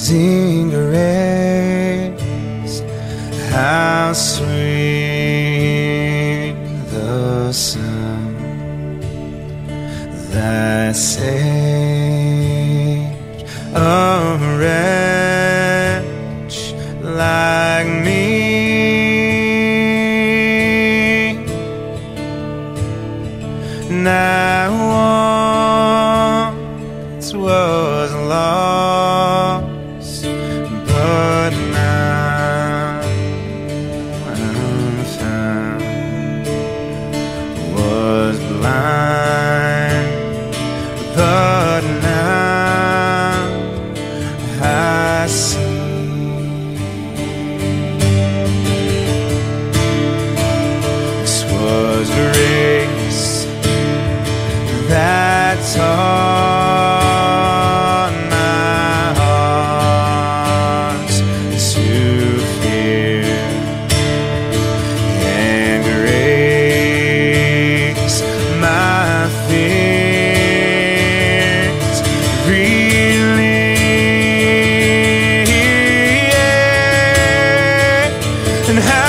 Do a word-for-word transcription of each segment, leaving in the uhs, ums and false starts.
grace, how sweet the sound that saved a wretch like me. Now once was lost, but now I'm found. Was blind, but now I see. This was grace that taught my heart to fear, and grace my fears relieved. And how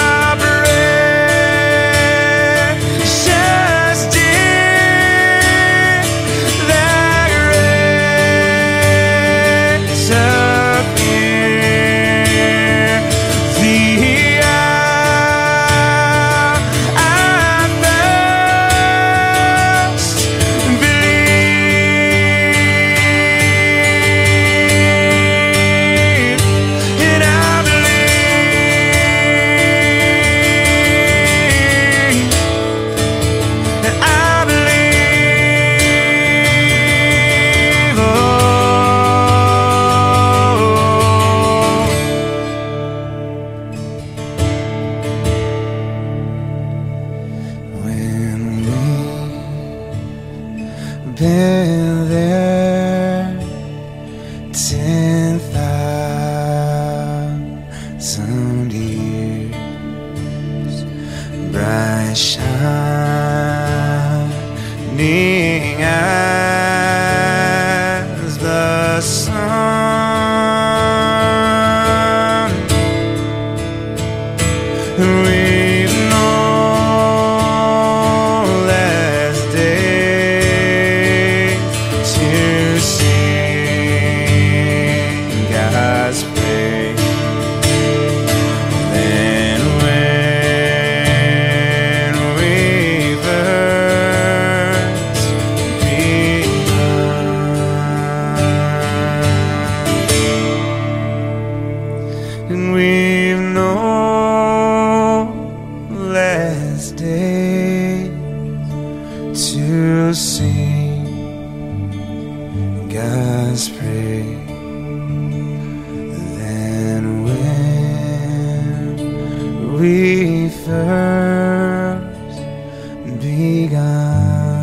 been there ten thousand years, bright shining as the sun. We've known less days to sing God's praise than when we first begun. And we've known less days to sing God's praise than when we first begun.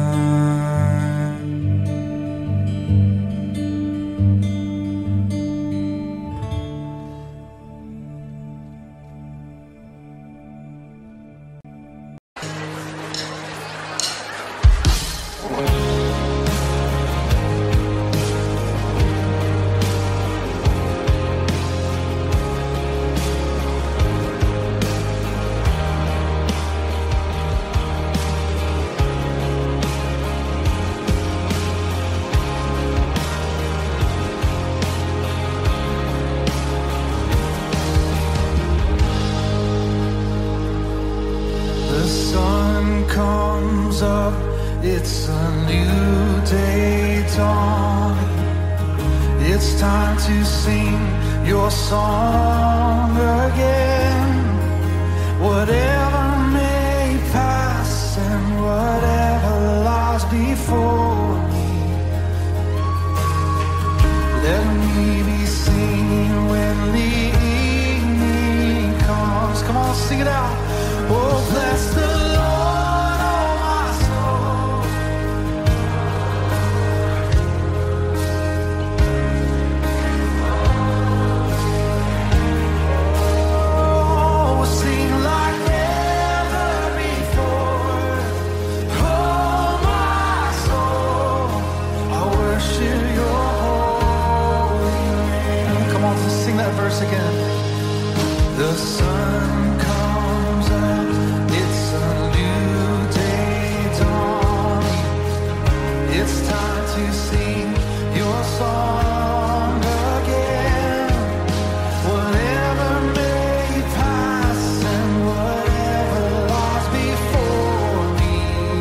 The sun comes up, it's a new day dawning. It's time to sing your song again. Whatever may pass and whatever lies before me, let me be singing when the evening comes. Come on, sing it out. Oh, bless the Lord, oh my soul. Oh, sing like never before. Oh, my soul. The sun comes up, it's a new day dawning. It's time to sing your song again. Whatever may pass and whatever lies before me,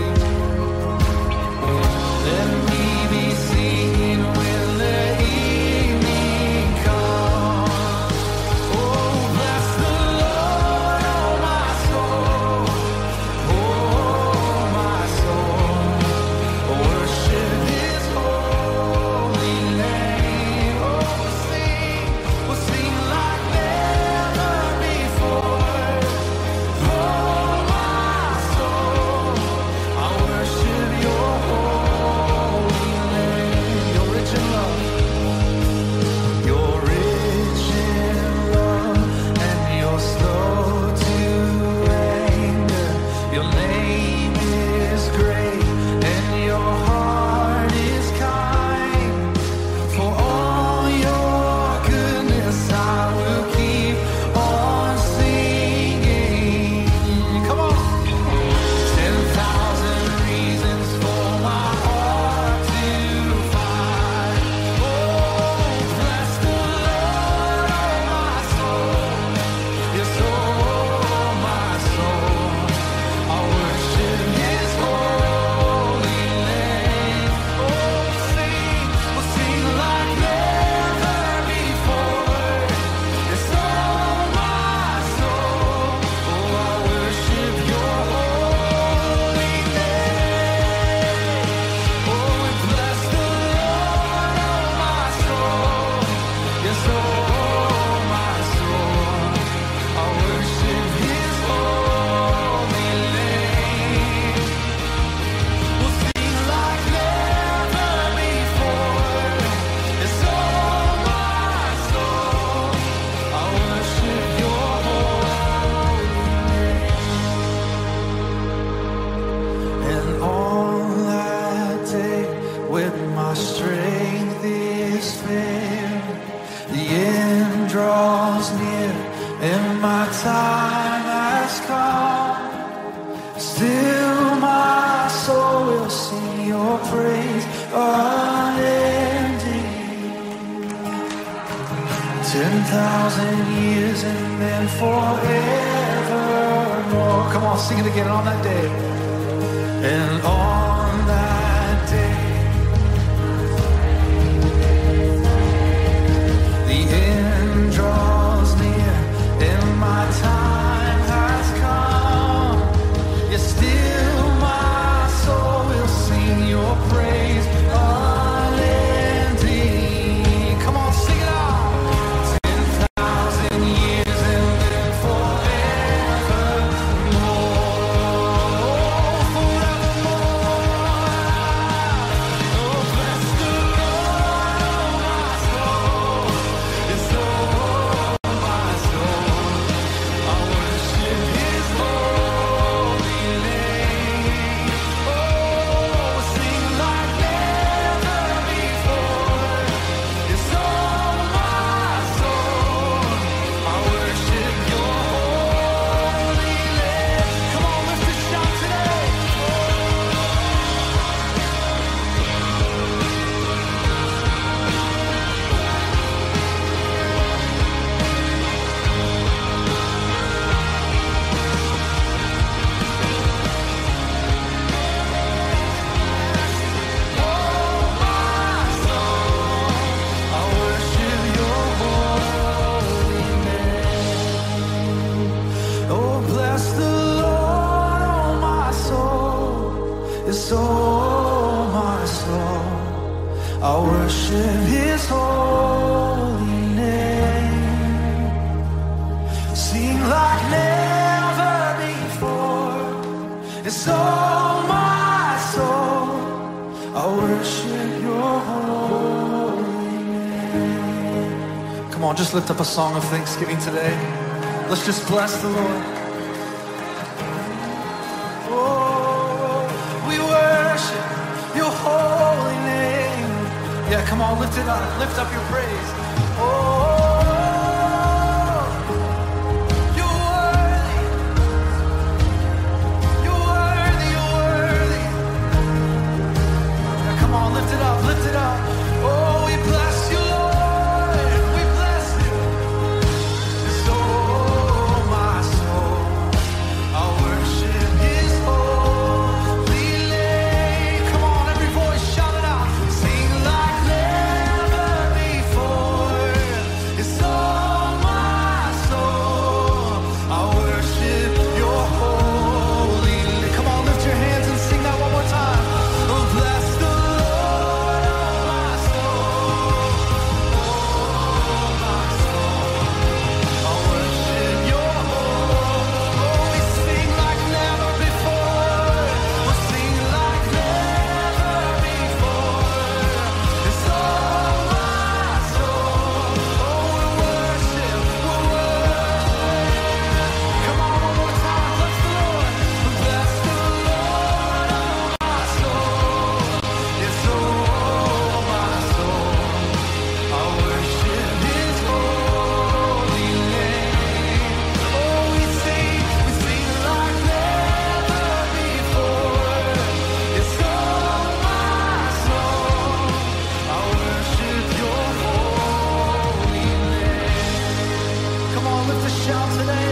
let me be singing when the evening comes. Oh, bless the Lord, oh my soul, oh my soul, worship His holy name. Oh, we'll sing, we'll sing like never before. Oh my soul, I worship Your holy name. You're rich in love. You're rich in love, and you're slow to anger. Your name is great, and your heart is kind. For all your goodness, I will keep on singing. Come on. Ten thousand reasons for my heart to find. Oh, bless the Lord, oh my soul. Yes, oh my soul. I worship His holy name. Oh, we'll sing, we'll sing like never before. Yes, oh my soul. Oh, I worship Your holy name. Oh, and bless the Lord, oh my soul. Yes, oh my soul. I worship His holy name. We'll sing like never before. Yes, oh my soul. I worship Your holy name. And on that day, when my strength is failed, the end draws near, and my time has come. Still my soul will sing Your praise unending. Ten thousand years and then forevermore. Come on, sing it again on that day. And on that day, the end draws near, and my time has come. Yet still my soul will sing Your praise unending. Come on, sing it out. Ten thousand years and then forevermore, forevermore. Oh, bless the Lord, oh my soul. Yes, oh my soul. I worship His holy name. Oh, sing like never before. Yes, oh my soul. I worship Your holy name. Come on, lift a shout today. Oh my soul, I worship Your holy name. Oh, bless the Lord, oh my soul. Yes, oh my soul. I worship His holy name. Sing like never before. Yes, oh my soul. I worship Your holy name. Come on, just lift up a song of thanksgiving today. Let's just bless the Lord. Oh, we worship Your holy name. Yeah, come on, lift it up. Lift up your praise. Oh, yourself. Lift it up. Oh, we bless you, Lord. We bless you. So my soul, I worship His holy name. Come on, every voice, shout it out. Sing like never before. It's all my soul. I worship Your holy name. Come on, lift your hands and sing that one more time. Oh, bless the Lord, oh my soul. Oh my soul. I worship Your holy. Oh, we sing like never before. We'll sing like never before. It's all my soul. Oh, we worship, we worship. Come on, one more time. Bless the Lord. Bless the Lord, oh my soul. It's all my soul. I worship His holy name. Oh, we sing, we sing like never before. It's all my soul. I worship Your holy name. Come on, lift a shout today.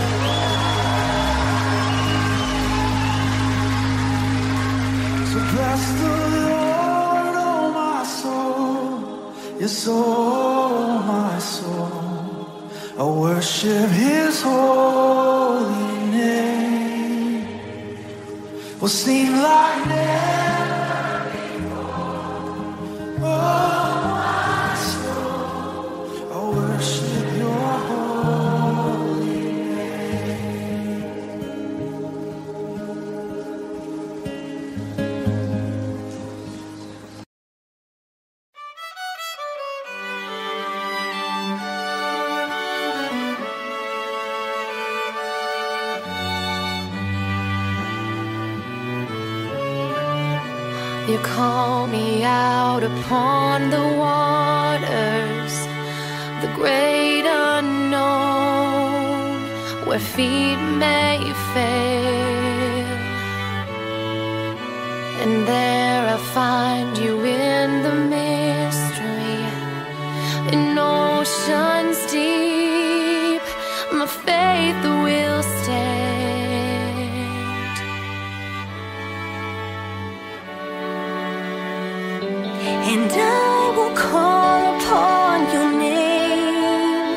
So bless the Lord, oh my soul. Yes, oh my soul. I worship His holy name. We'll sing like never before. Oh my soul. I worship Your holy name. You call me out upon the waters, the great unknown, where feet may fail. And there I find You in the mystery, in oceans deep. My faith will stand. And I will call upon Your name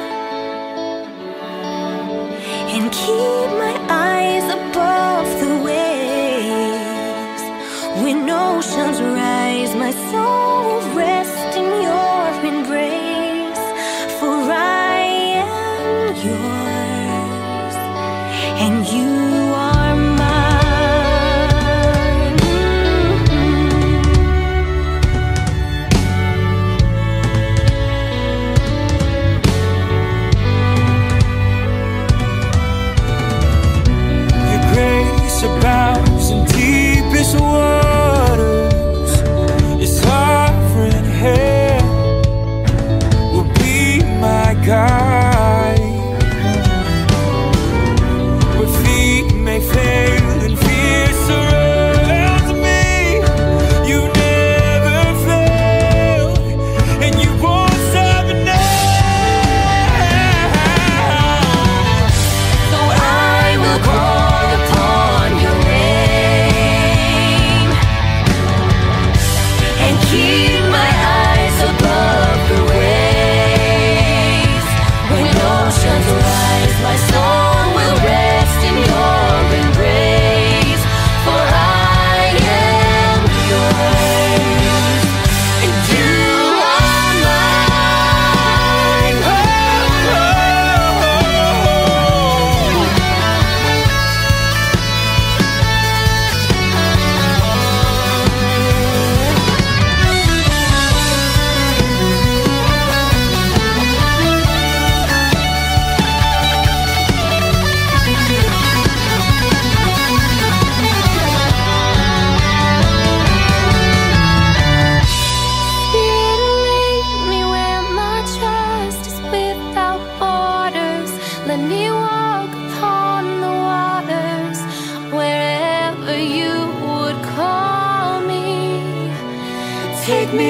and keep my eyes above the waves. When oceans rise, my soul will rest in Your embrace. For I am Yours and You are mine.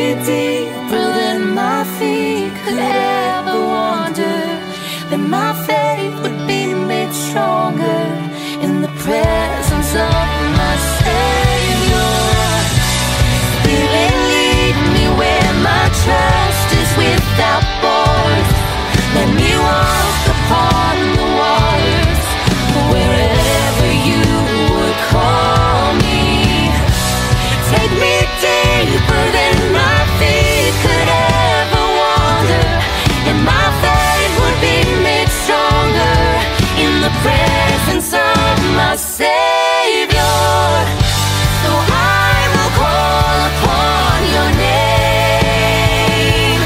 me deeper than my feet could ever wander, then my faith would be made stronger in the presence of my Savior. Spirit, lead me where my trust is without borders. Let me walk upon the waters, wherever you would call me. Take me deeper than my feet could ever wander, and my faith would be made stronger in the presence of my Savior. So I will call upon your name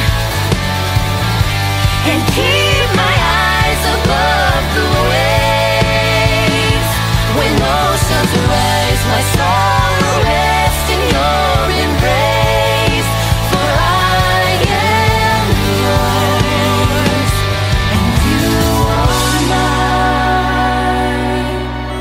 and keep my eyes above the waves. When oceans rise, my soul will rest in your embrace. For I am yours, and you are mine.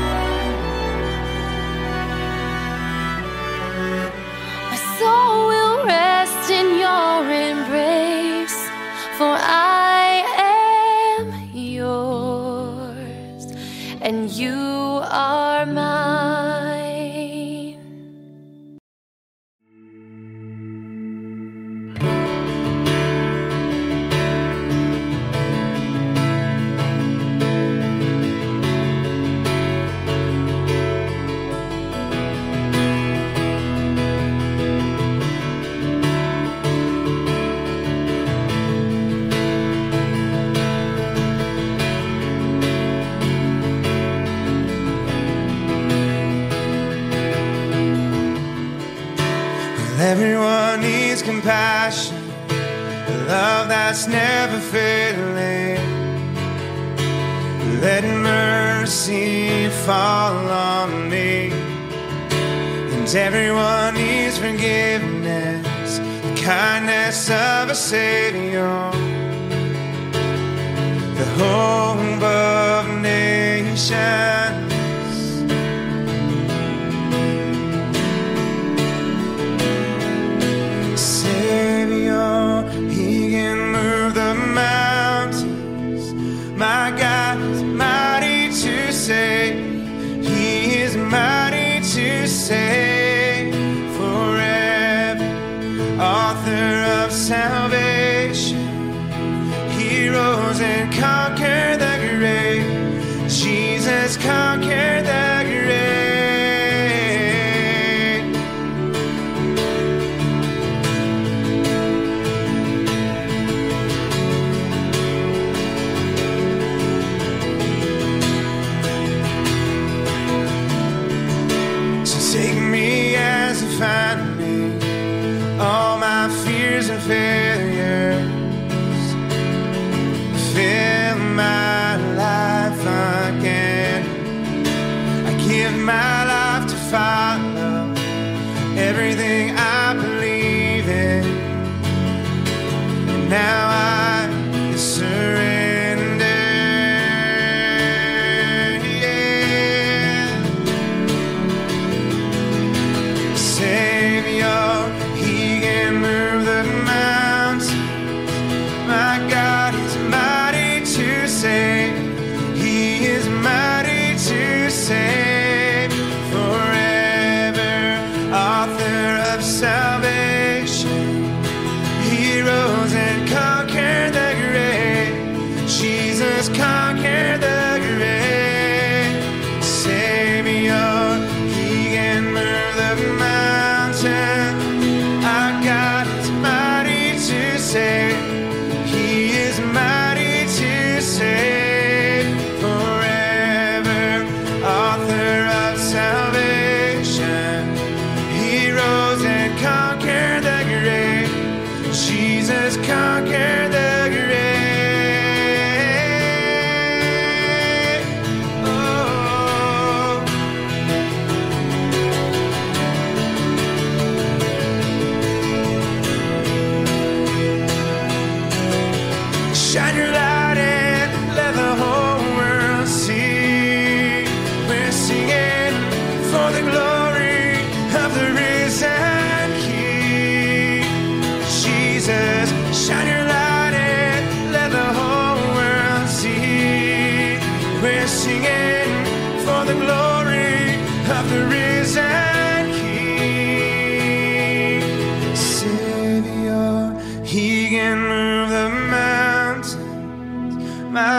My soul will rest in your embrace, for I am yours, and you are mine. Everyone needs compassion, a love that's never failing. Let mercy fall on me. And everyone needs forgiveness, the kindness of a Savior, the hope of nations. He can move the mountains. My God is mighty to save. He is mighty to save forever. Author of salvation, He rose and conquered the grave. Jesus conquered the grave. Take me as you find me, all my fears and failures. Fill my life again. I give my life to follow everything I believe in. And now I surrender. He is mighty to save forever. Author of salvation, He rose and conquered the grave. Jesus conquered the grave. Savior, He can move the mountain. Our God is mighty to save. He is mighty to save forever. Author of salvation, He rose and conquered the grave. Jesus conquered the grave. Oh. Shine your light and let the whole world see. We're singing for the glory of the risen King.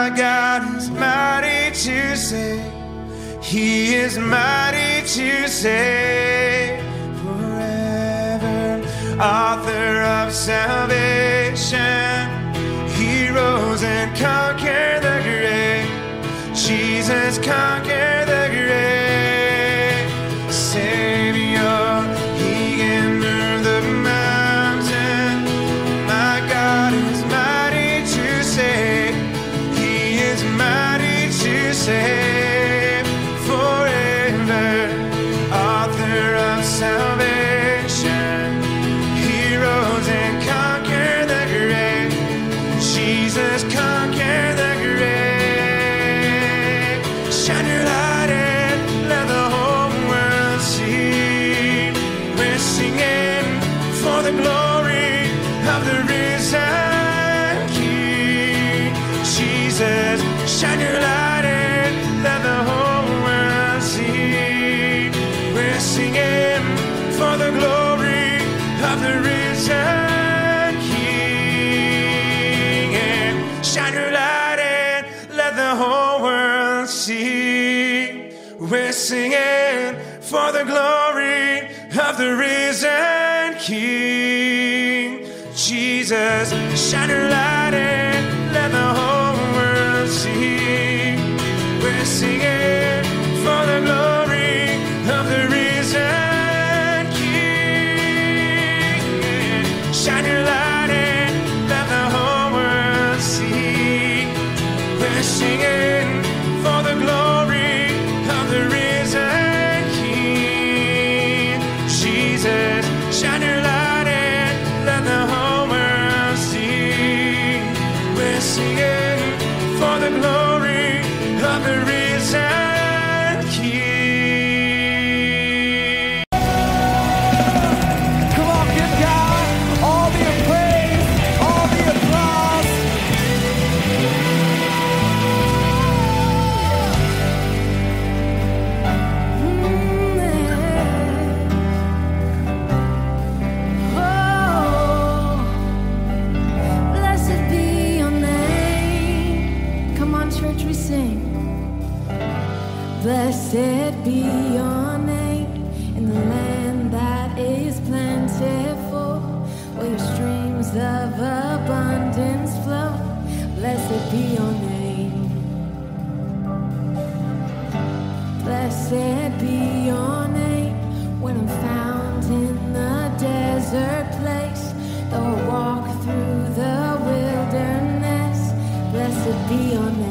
My God is mighty to save. He is mighty to save forever. Author of salvation, He rose and conquered the grave. Jesus conquered the grave. Savior, He can move the mountain. My God is mighty to save. He is mighty to save forever. Author of salvation, He rose and conquered the grave. Jesus conquered the grave. Shine your light and let the whole world see. We're singing for the glory of the risen King. Jesus, shine your light and let the whole world see. We're singing for the glory of the risen King. And shine your light and let the whole world see. We're singing for the glory of the risen King. Jesus, shine your light and let the whole world see. We're singing for the glory of the risen King. Shine your light and let the whole world see. We're singing for the glory of the risen King. Jesus, shine your light and let the whole world see. We're singing for the glory of the risen King. Come on, give God all the praise, all the applause. Blessed be your name. Come on, church, we sing. Blessed be your name in the land that is plentiful, where your streams of abundance flow. Blessed be your name. Blessed be your name when I'm found in the desert place, though I walk through the wilderness. Blessed be your name.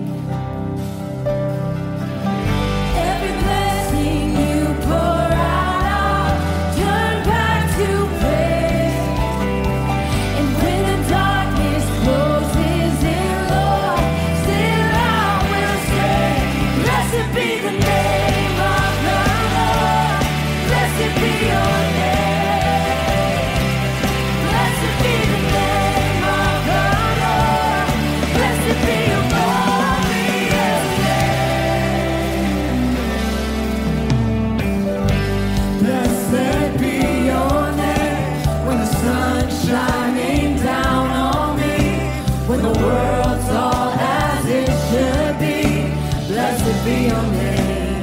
Every blessing you pour out, I'll turn back to praise. And when the darkness closes in, Lord, still I will say, blessed be the name of the Lord. Blessed be your name. Blessed be the name of the Lord. Blessed be your glorious name. Blessed be your name when the sun's shining down on me, when the world's all as it should be. Blessed be your name.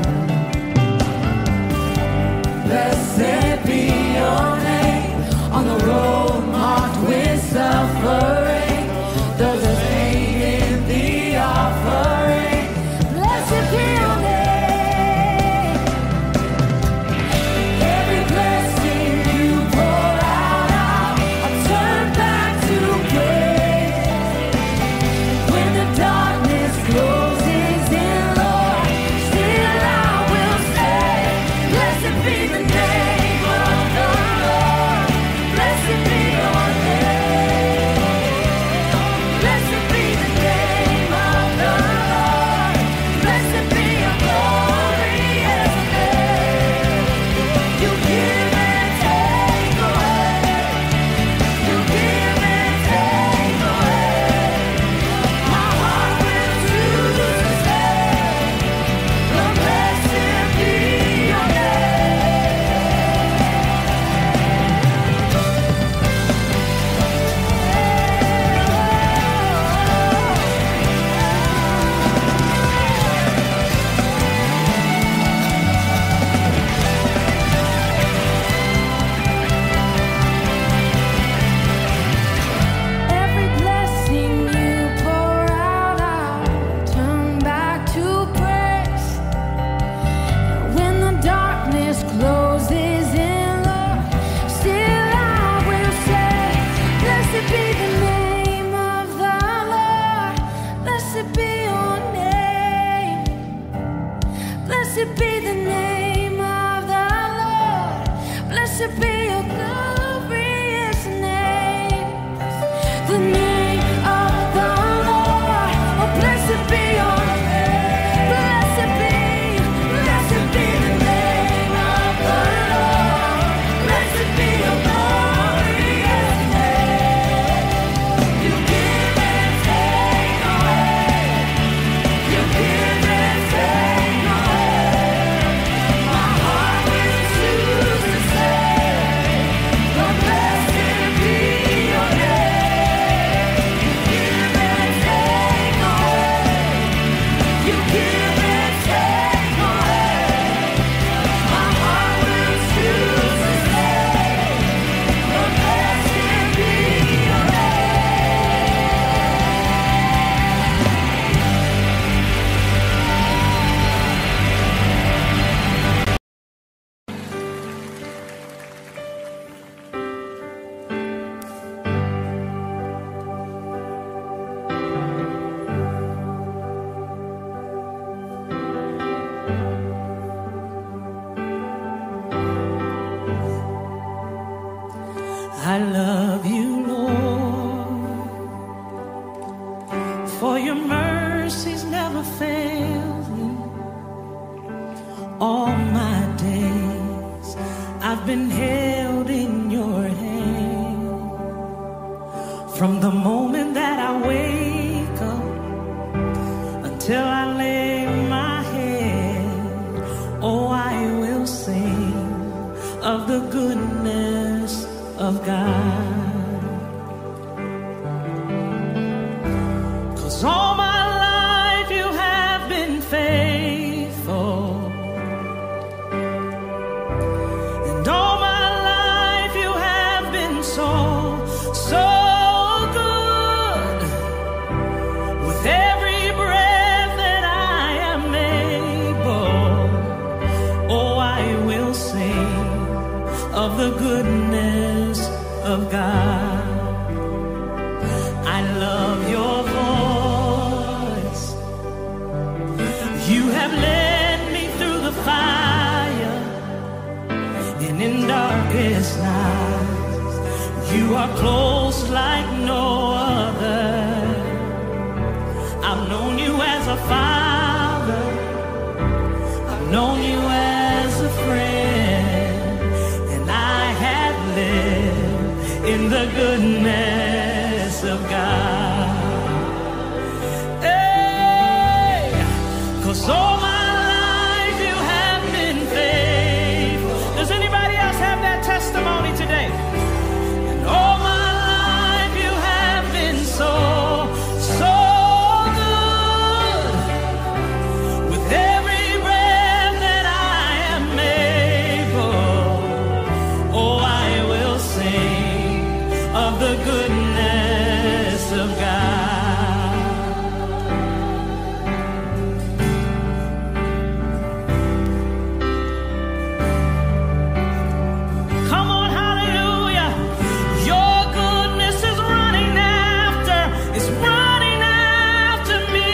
Blessed be your name on the road marked with suffering. There's a pain in the offering. Blessed be your name. Every blessing you pour out, I'll turn back to praise. When the darkness closes in, Lord, still I will say, blessed be the name of the Lord. Blessed be your name. love you, Lord, for your mercies never failed me. All my days I've been held in your hand. From the moment that I wake up until I lay my head, oh, I will sing of the goodness of God. 'Cause all my life you have been faithful, and all my life you have been so, so good. With every breath that I am able, oh, I will sing of the goodness of God. I love your voice. You have led me through the fire, and in darkest nights, you are close like no other. I've known you as a father, I've known you as a friend, and I have lived in the goodness of God. Hey, 'cause all my life you have been faithful. Does anybody else have that testimony today? And all my life you have been so, so good. With every breath that I am able, oh, I will sing of the goodness of God. Come on, hallelujah. Your goodness is running after, is running after me.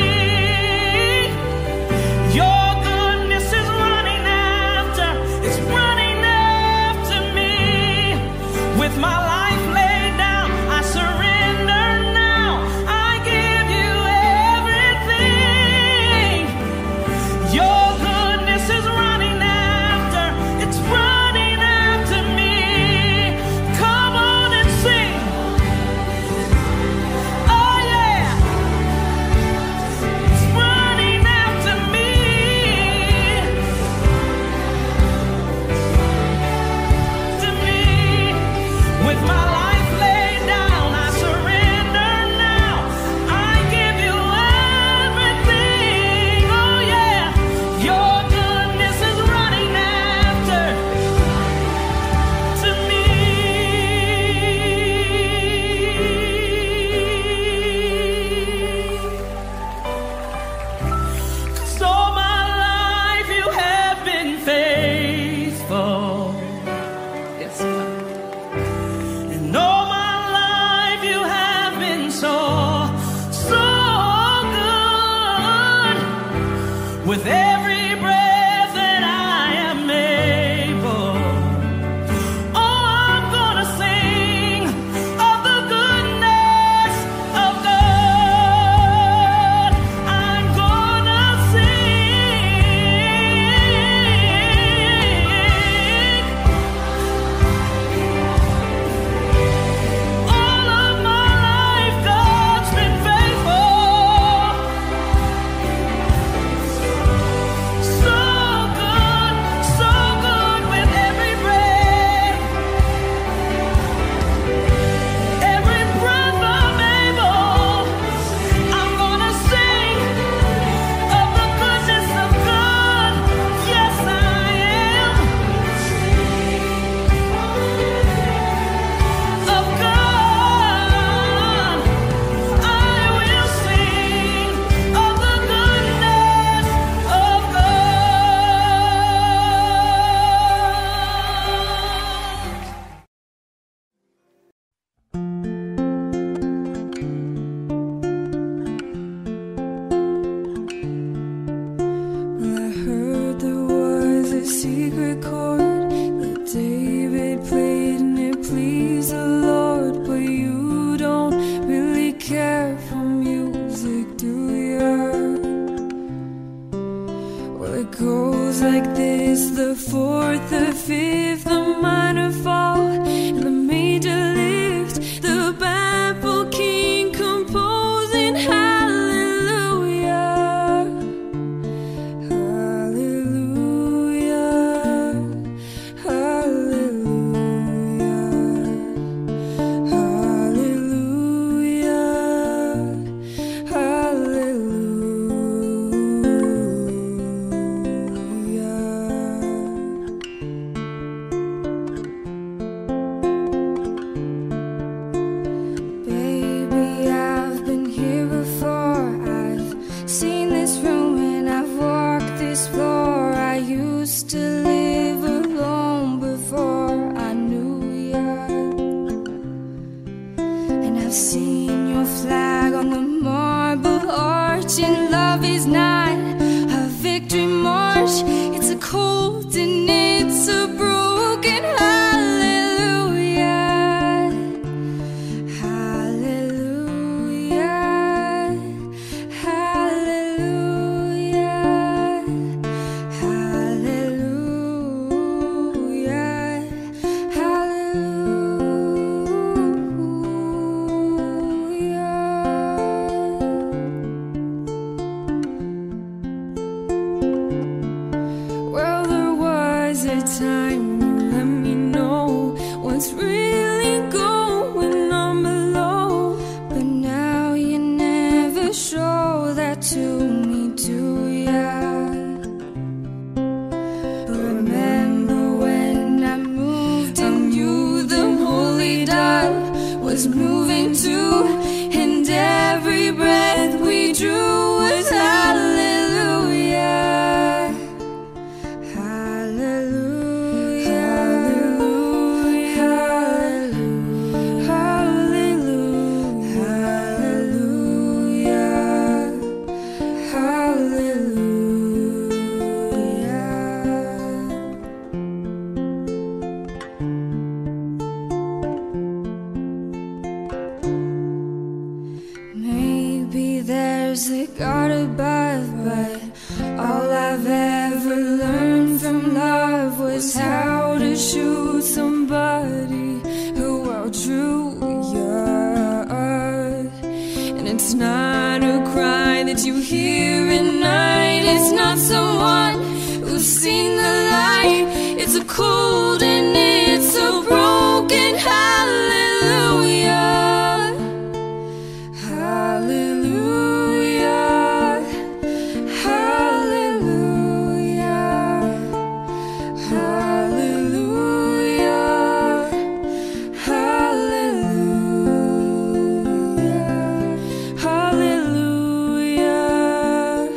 Your goodness is running after, it's running after me. With my life laid down, I surrender now. I give you everything. Your goodness is running after, it's running after me. Come on and sing. Oh yeah, it's running after me. To me, with my life laid down, I surrender now. I give you everything. Oh yeah, your goodness is running after to me. 'Cause all my life you have been faithful. Yes, God. And all my life you have been so, so good. With every breath that I am able, oh, I'm gonna sing of the goodness of God. I'm gonna sing. All of my life, God's been faithful. I've seen your flag on the marble arch, and love is not a victory march. It's a cold and it's a broken hallelujah. Hallelujah. Hallelujah. Hallelujah. Well, there was a time you let me know what's really going on below, but now you never show that to me, do ya? Remember when I moved and you, the holy dove, was moving too, and every breath we drew was hallelujah. Maybe there's a God above, but all I've ever learned from love was how to shoot somebody who outdrew ya. And it's not a cry that you hear at night, it's not someone who's seen the light. It's a cold and it's a broken hallelujah. Hallelujah. Hallelujah. Hallelujah. Hallelujah. Hallelujah.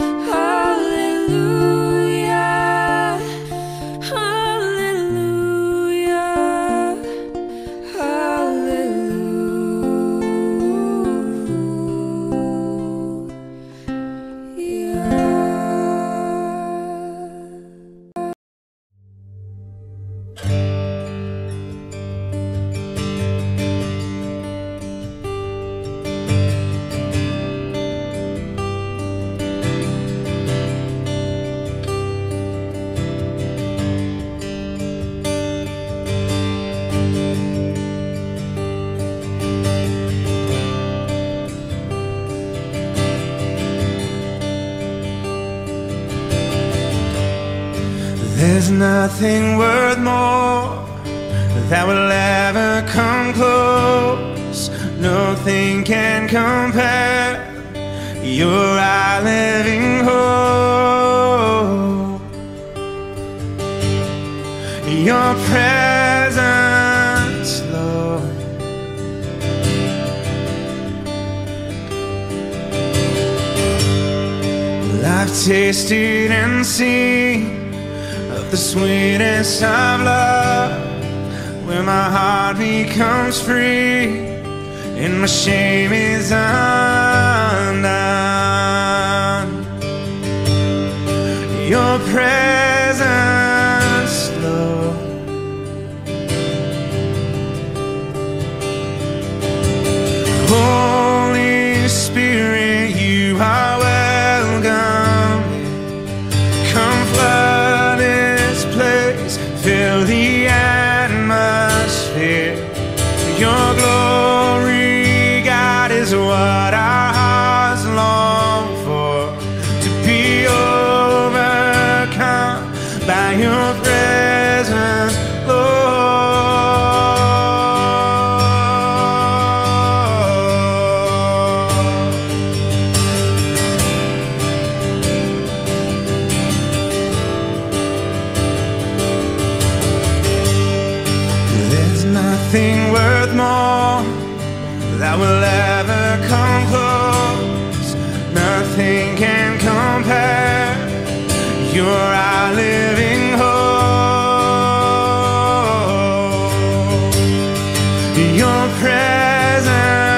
There's nothing worth more that will ever come close. Nothing can compare. You're our living hope. Your presence, Lord. Well, I've tasted and seen the sweetest of love, where my heart becomes free and my shame is undone. Your presence, Lord. Holy Spirit, you are welcome. Come flood this place, fill the atmosphere. Your glory, God, is what our hearts long for. To be overcome by your presence, Lord. There's nothing worth more that will ever come close. Nothing can compare. You're our living hope. Your presence,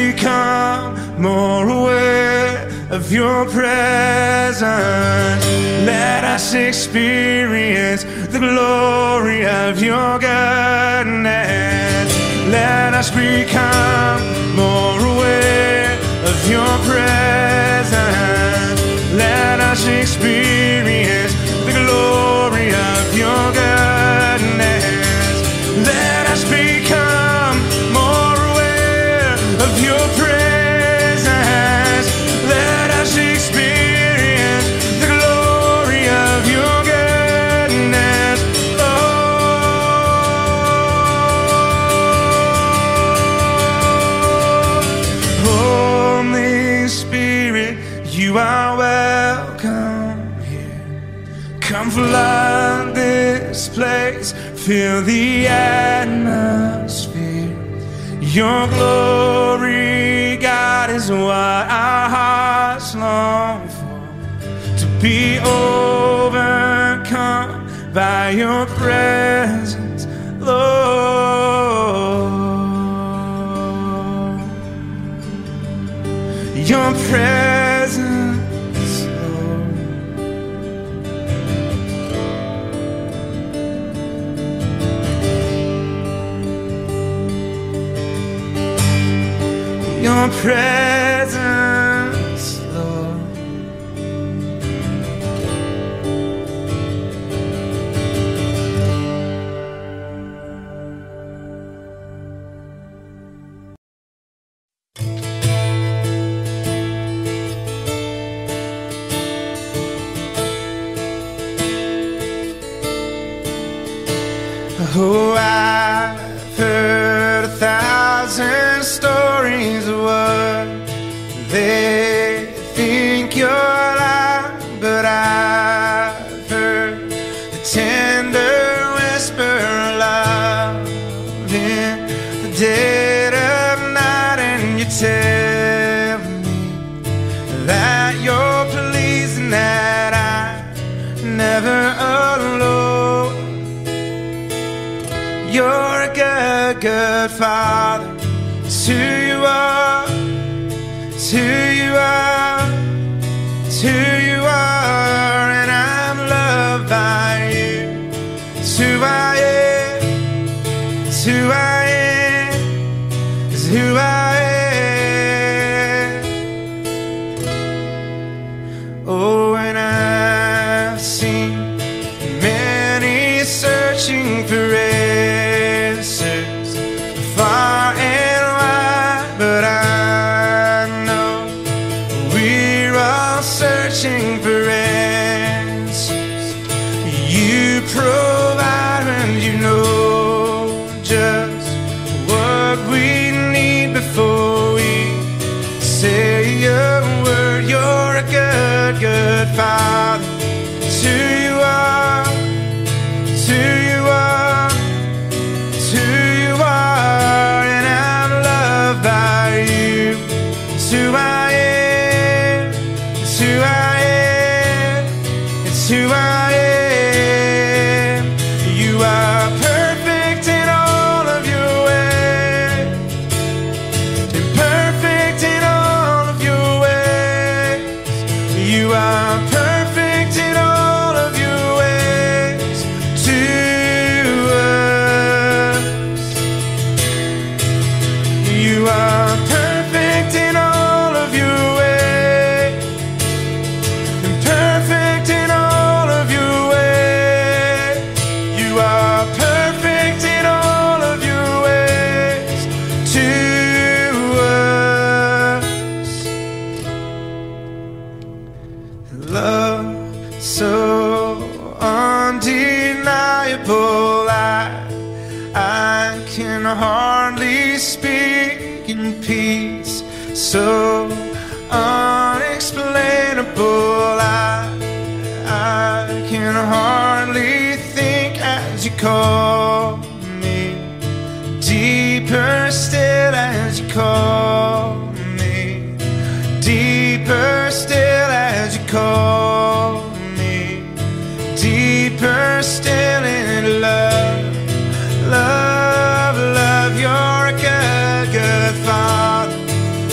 become more aware of your presence. Let us experience the glory of your goodness. Let us become more aware of your presence. Let us experience the glory of your goodness. Let us become more aware of your presence. Let us experience the glory of your goodness. Oh, Holy Spirit, you are welcome here. Come flood this place, fill the atmosphere. Your glory, God, is what our hearts long for. To be overcome by your presence, Lord. Your presence, Lord. Your presence, Lord. Oh, I've heard a thousand stories of what they think you're like, but I've heard the tender whisper of love in the dead of night, and you tell me that you're pleased and that I'm never alone. You're a good, good Father. It's who you are. It's who you are. It's who you are. And I'm loved by you. It's who I am. It's who I am. It's who I am. Oh, and I've seen many searching for answers far and wide, but I know we're all searching for answers. You provide, and you know just what we need before we say a word. You're a good, good Father. It's who you are. It's who you are. It's who you are, and I'm loved by you. It's who I am. It's who I am. It's who I am. You are perfect in all of your ways. You're perfect in all of your ways. You are perfect in all of your ways to us. You are perfect in all of your ways. And perfect in all of your ways. You are perfect in all of your ways to us. Love so undeniable, I, I can hardly speak in peace. So unexplainable, I, I can hardly think as you call me. Deeper still as you call me. Deeper still as you call me. Deeper still in love. Love, love, you're a good, good Father.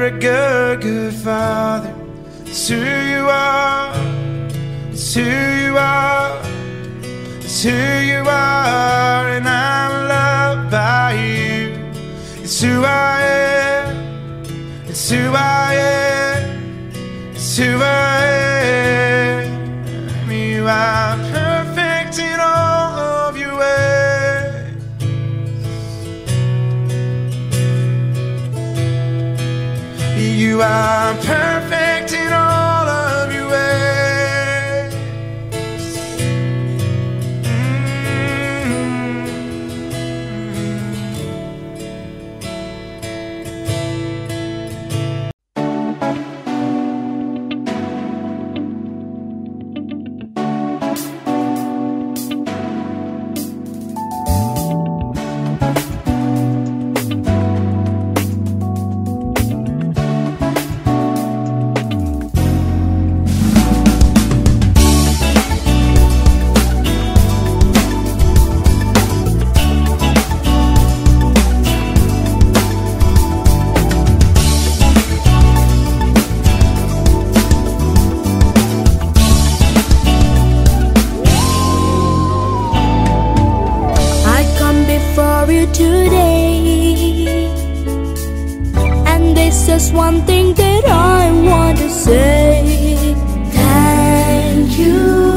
You're a good, good Father. It's who you are. It's who you are. It's who you are, and I'm loved by you. It's who I am. It's who I am. It's who I am. You are perfect in all of your ways. You are perfect in all of your ways. Mm-hmm. Today, and this is one thing that I want to say. Thank you,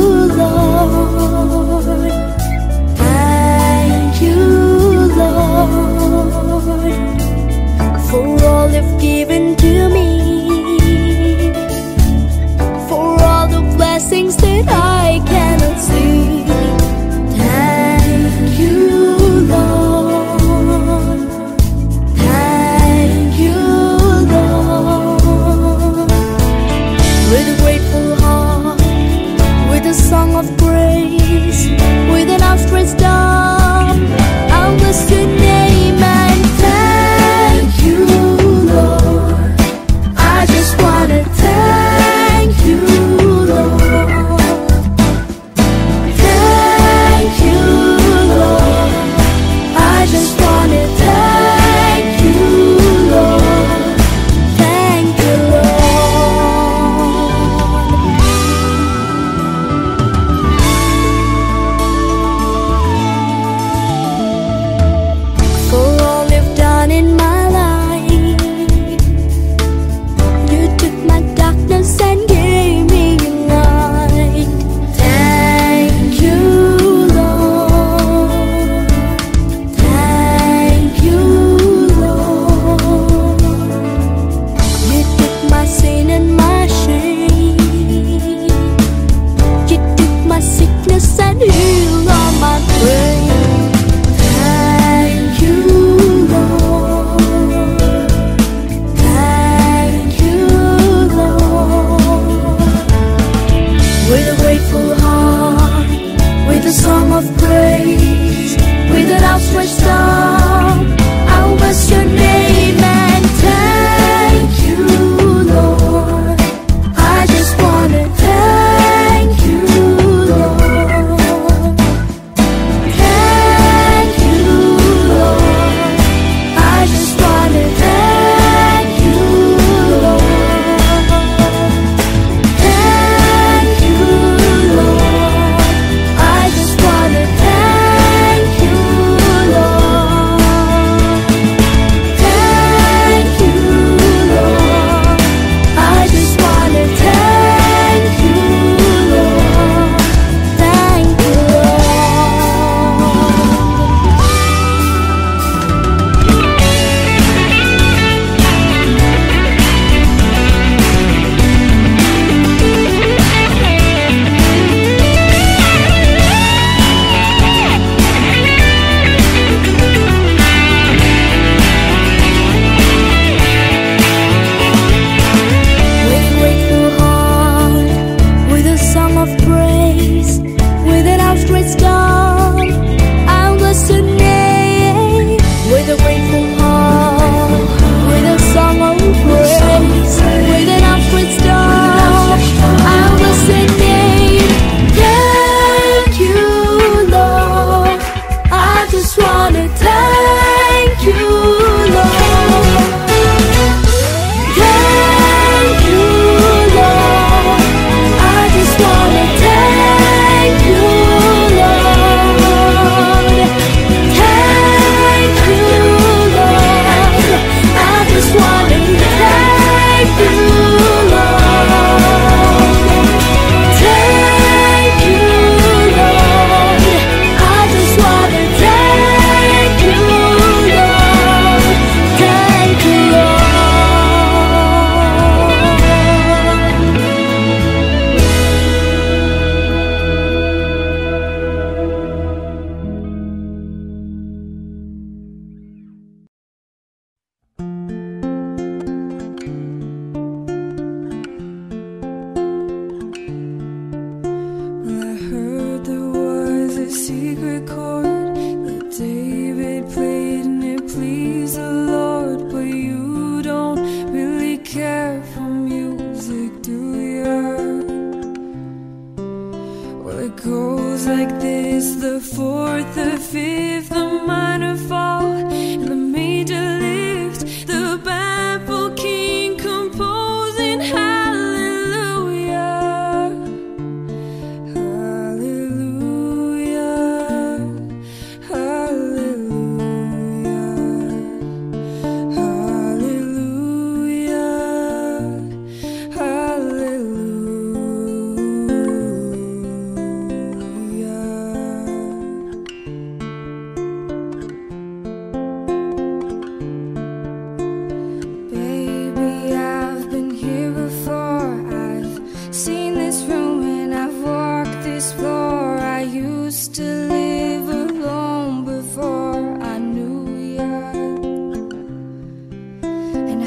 Lord. Thank you, Lord, for all you've given to me, for all the blessings that I cannot see. Thank you, Lord. Song of praise, with an outstretched arm, I'll bless your name and thank you, Lord.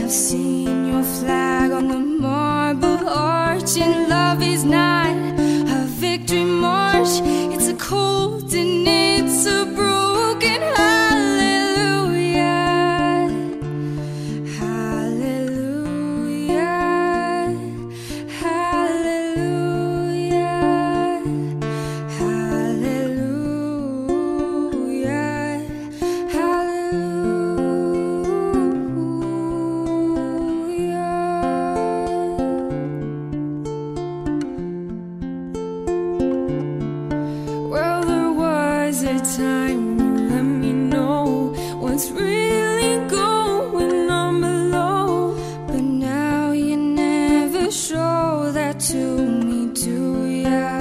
I've seen your flag on the marble arch, and love is not a victory march. It's a cold and it's a broken hallelujah. Hallelujah. Hallelujah. Hallelujah. Well, there was a time you let me know what's really going on below, but now you never show that to me, do ya?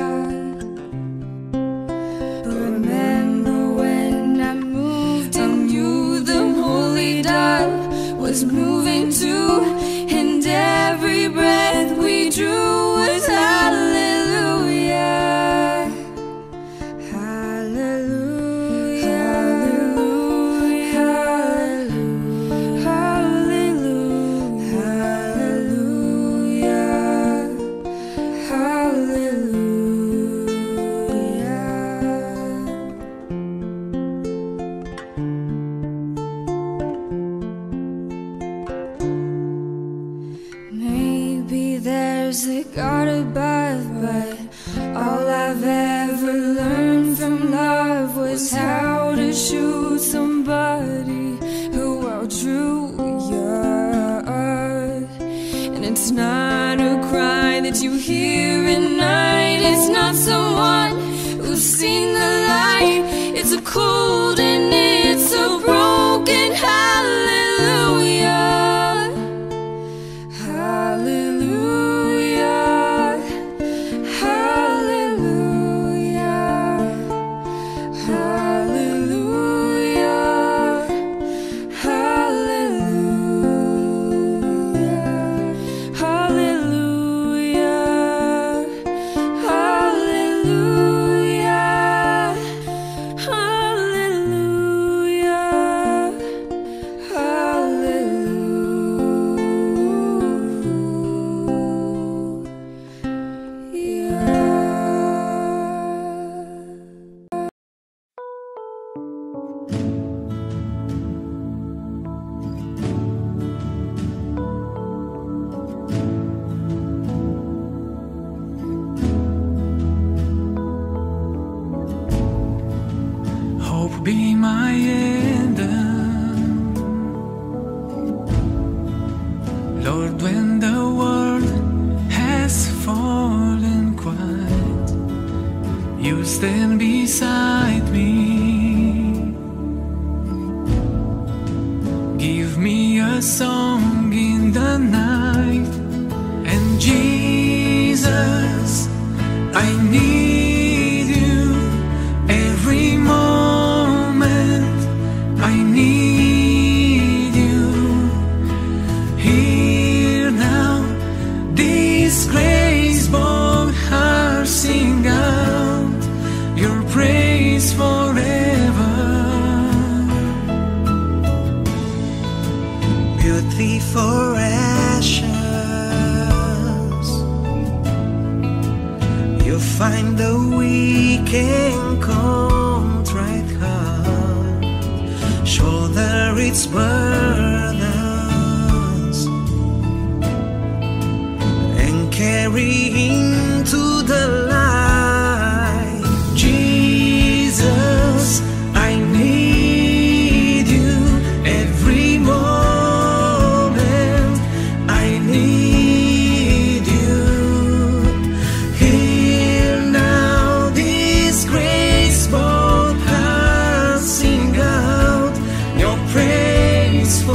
Remember when I moved and you, the holy dove, was moving too, and every breath we drew was hallelujah. Hallelujah. Hallelujah. Hallelujah. Hallelujah. Maybe there's a God above, but all I've ever learned from love was how to shoot somebody who outdrew you. And it's not a cry that you hear at night. It's not someone who's seen the light. It's a cold and it's a broken hallelujah. Hallelujah. Hallelujah. Hallelujah. Hallelujah. Hallelujah. Be my anthem, Lord, when the world has fallen quiet, you stand beside me. Give me a song in the night, and Jesus, I need you every moment. I need you here now. This grace-bound heart sing out your praise forever. Beauty for ashes, you find the weak and contrite heart, shoulder its burdens, and carry into the light. Jesus, I need you every moment. I need you here now. This grace-bound heart sing out your praise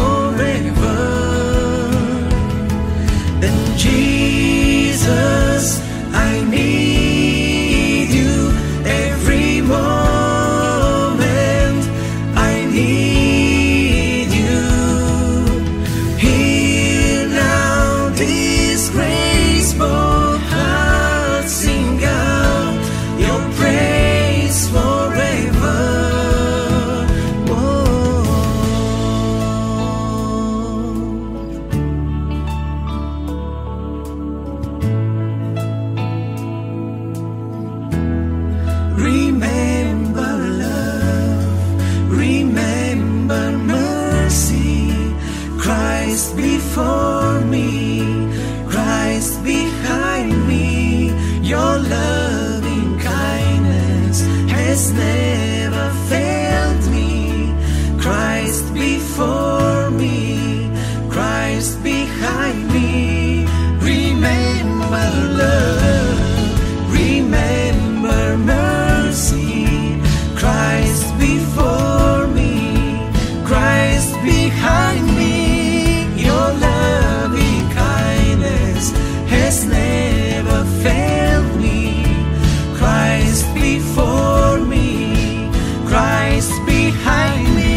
Christ before me, Christ behind me. Your loving kindness has never failed me. Christ before me, Christ behind me. Remember love, remember mercy. Christ before me, Christ behind me. Your loving kindness has never failed me. Christ before me, Christ behind me.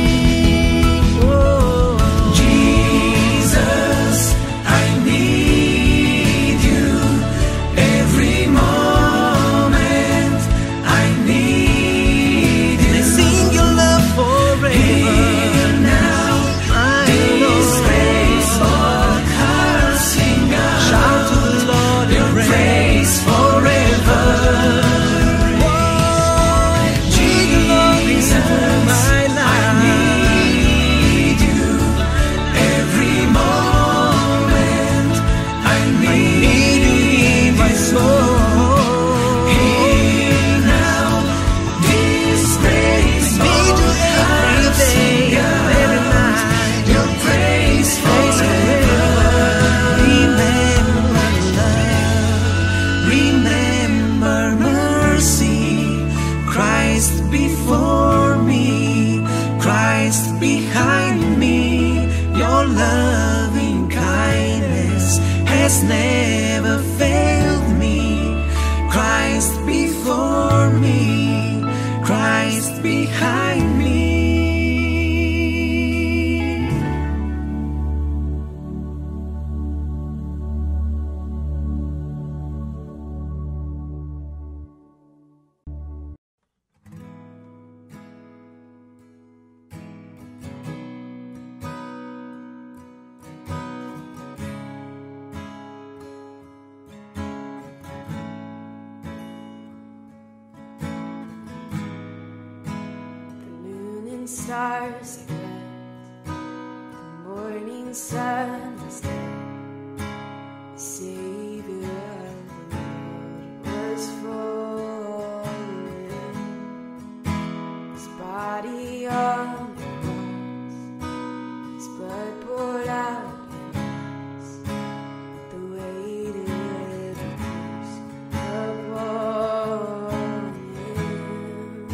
Oh, Jesus, I need you every moment. I need you. Sing your love forever. Here now, this grace for cursing God. Shout to the Lord your praise forever. Before me, Christ behind me. Your loving kindness has never failed me. Christ before me, Christ behind me. Stars are red, the morning sun is dead. The Savior of the world was fallen. His body on the cross, his blood poured out in us. The weight of every curse upon him.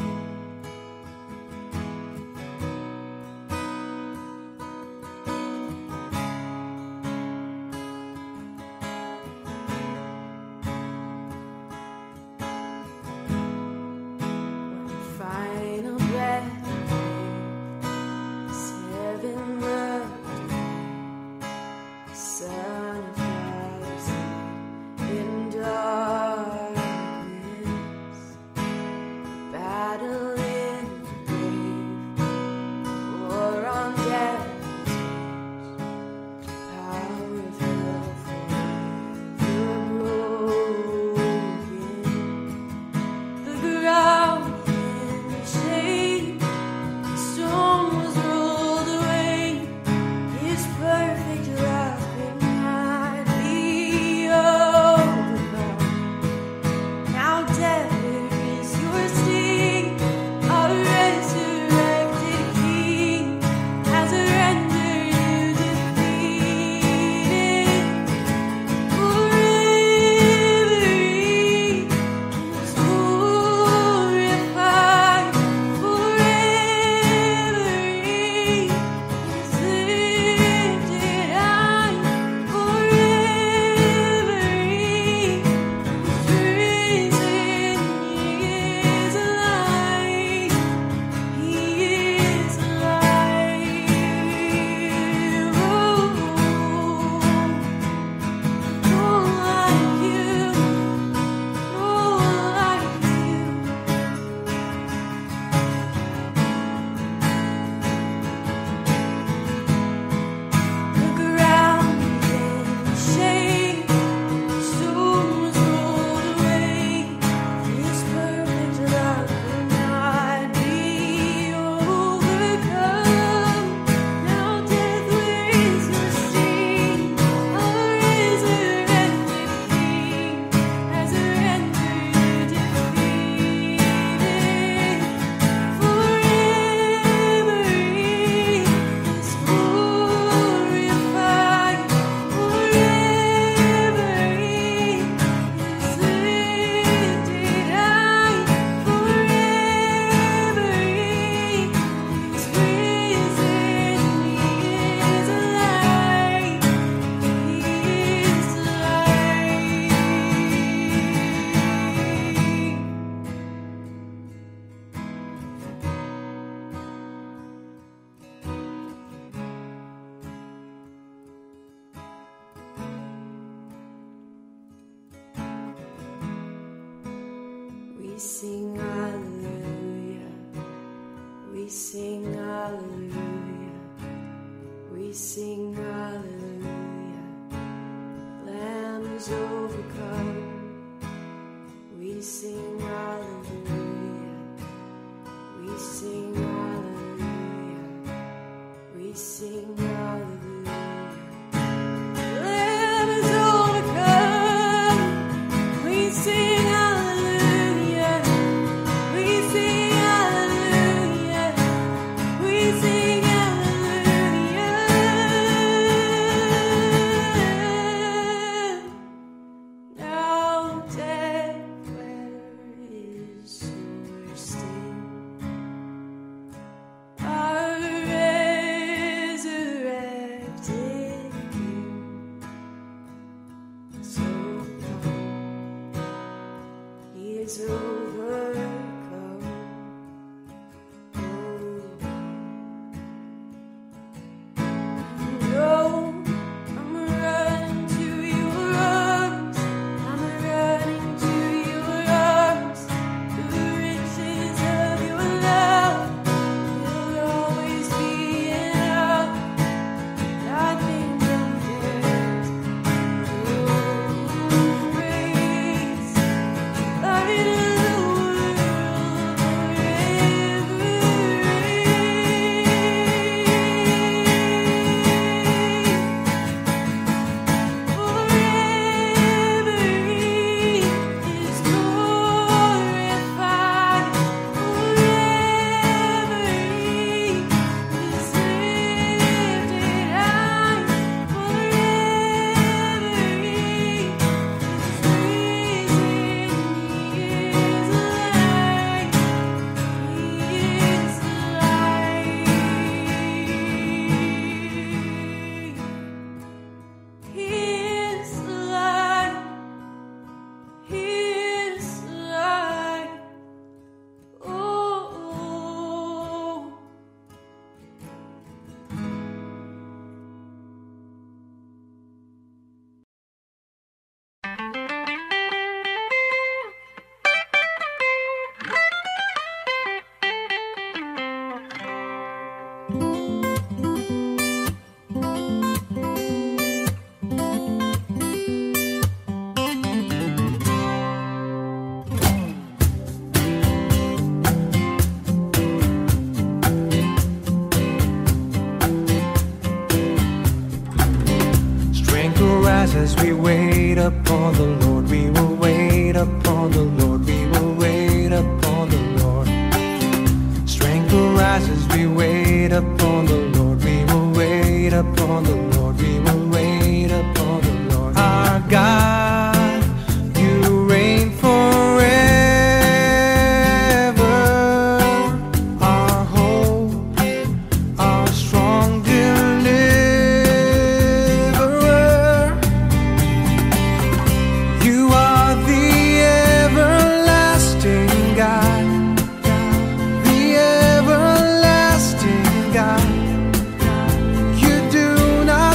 sing hallelujah. We sing hallelujah. We sing hallelujah. Lamb is overcome. We sing hallelujah. We sing hallelujah. We sing hallelujah. Lamb is overcome. We sing hallelujah. We sing hallelujah. We sing hallelujah. Now death, where is your sting? Our resurrected King. So come, He is overcome. Oh, no, I'm running to your arms. I'm running to your arms. The riches of your love will always be enough. Nothing compares. Oh, praise, light of the world, forever forever He is glorified. Forever He is lifted high. Forever He is risen. He is light. He is light. He is light. He is light. Oh. Strength will rise as we wait upon the Lord. We will wait upon the Lord. We will wait upon the Lord. Strength will rise as we wait upon the Lord. We will wait upon the Lord. We will wait upon the Lord. Our God, you reign forever. Our hope, our strong deliverer. You are the everlasting God, the everlasting God. You do not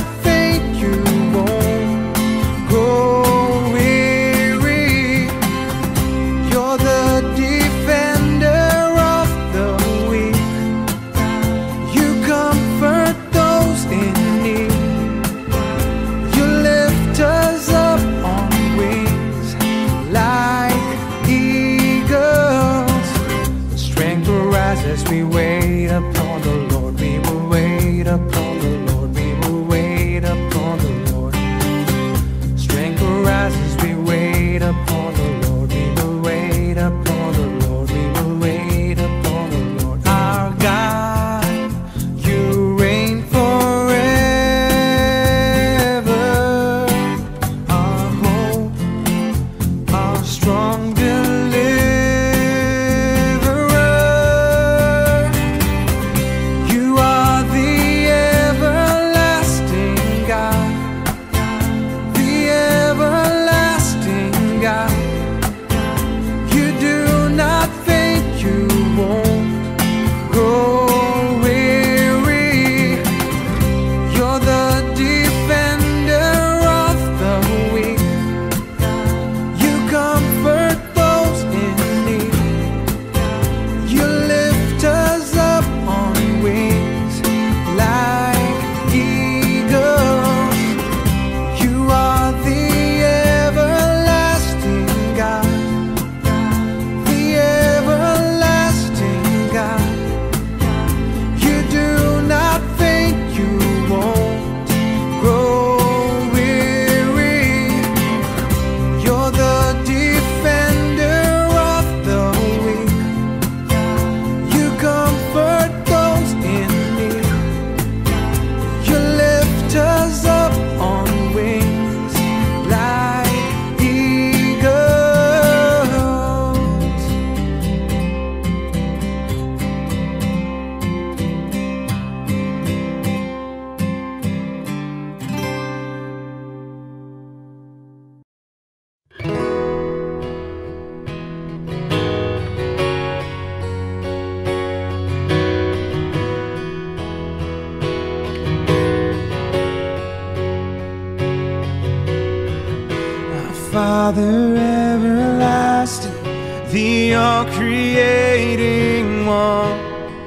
Father everlasting, the all-creating one,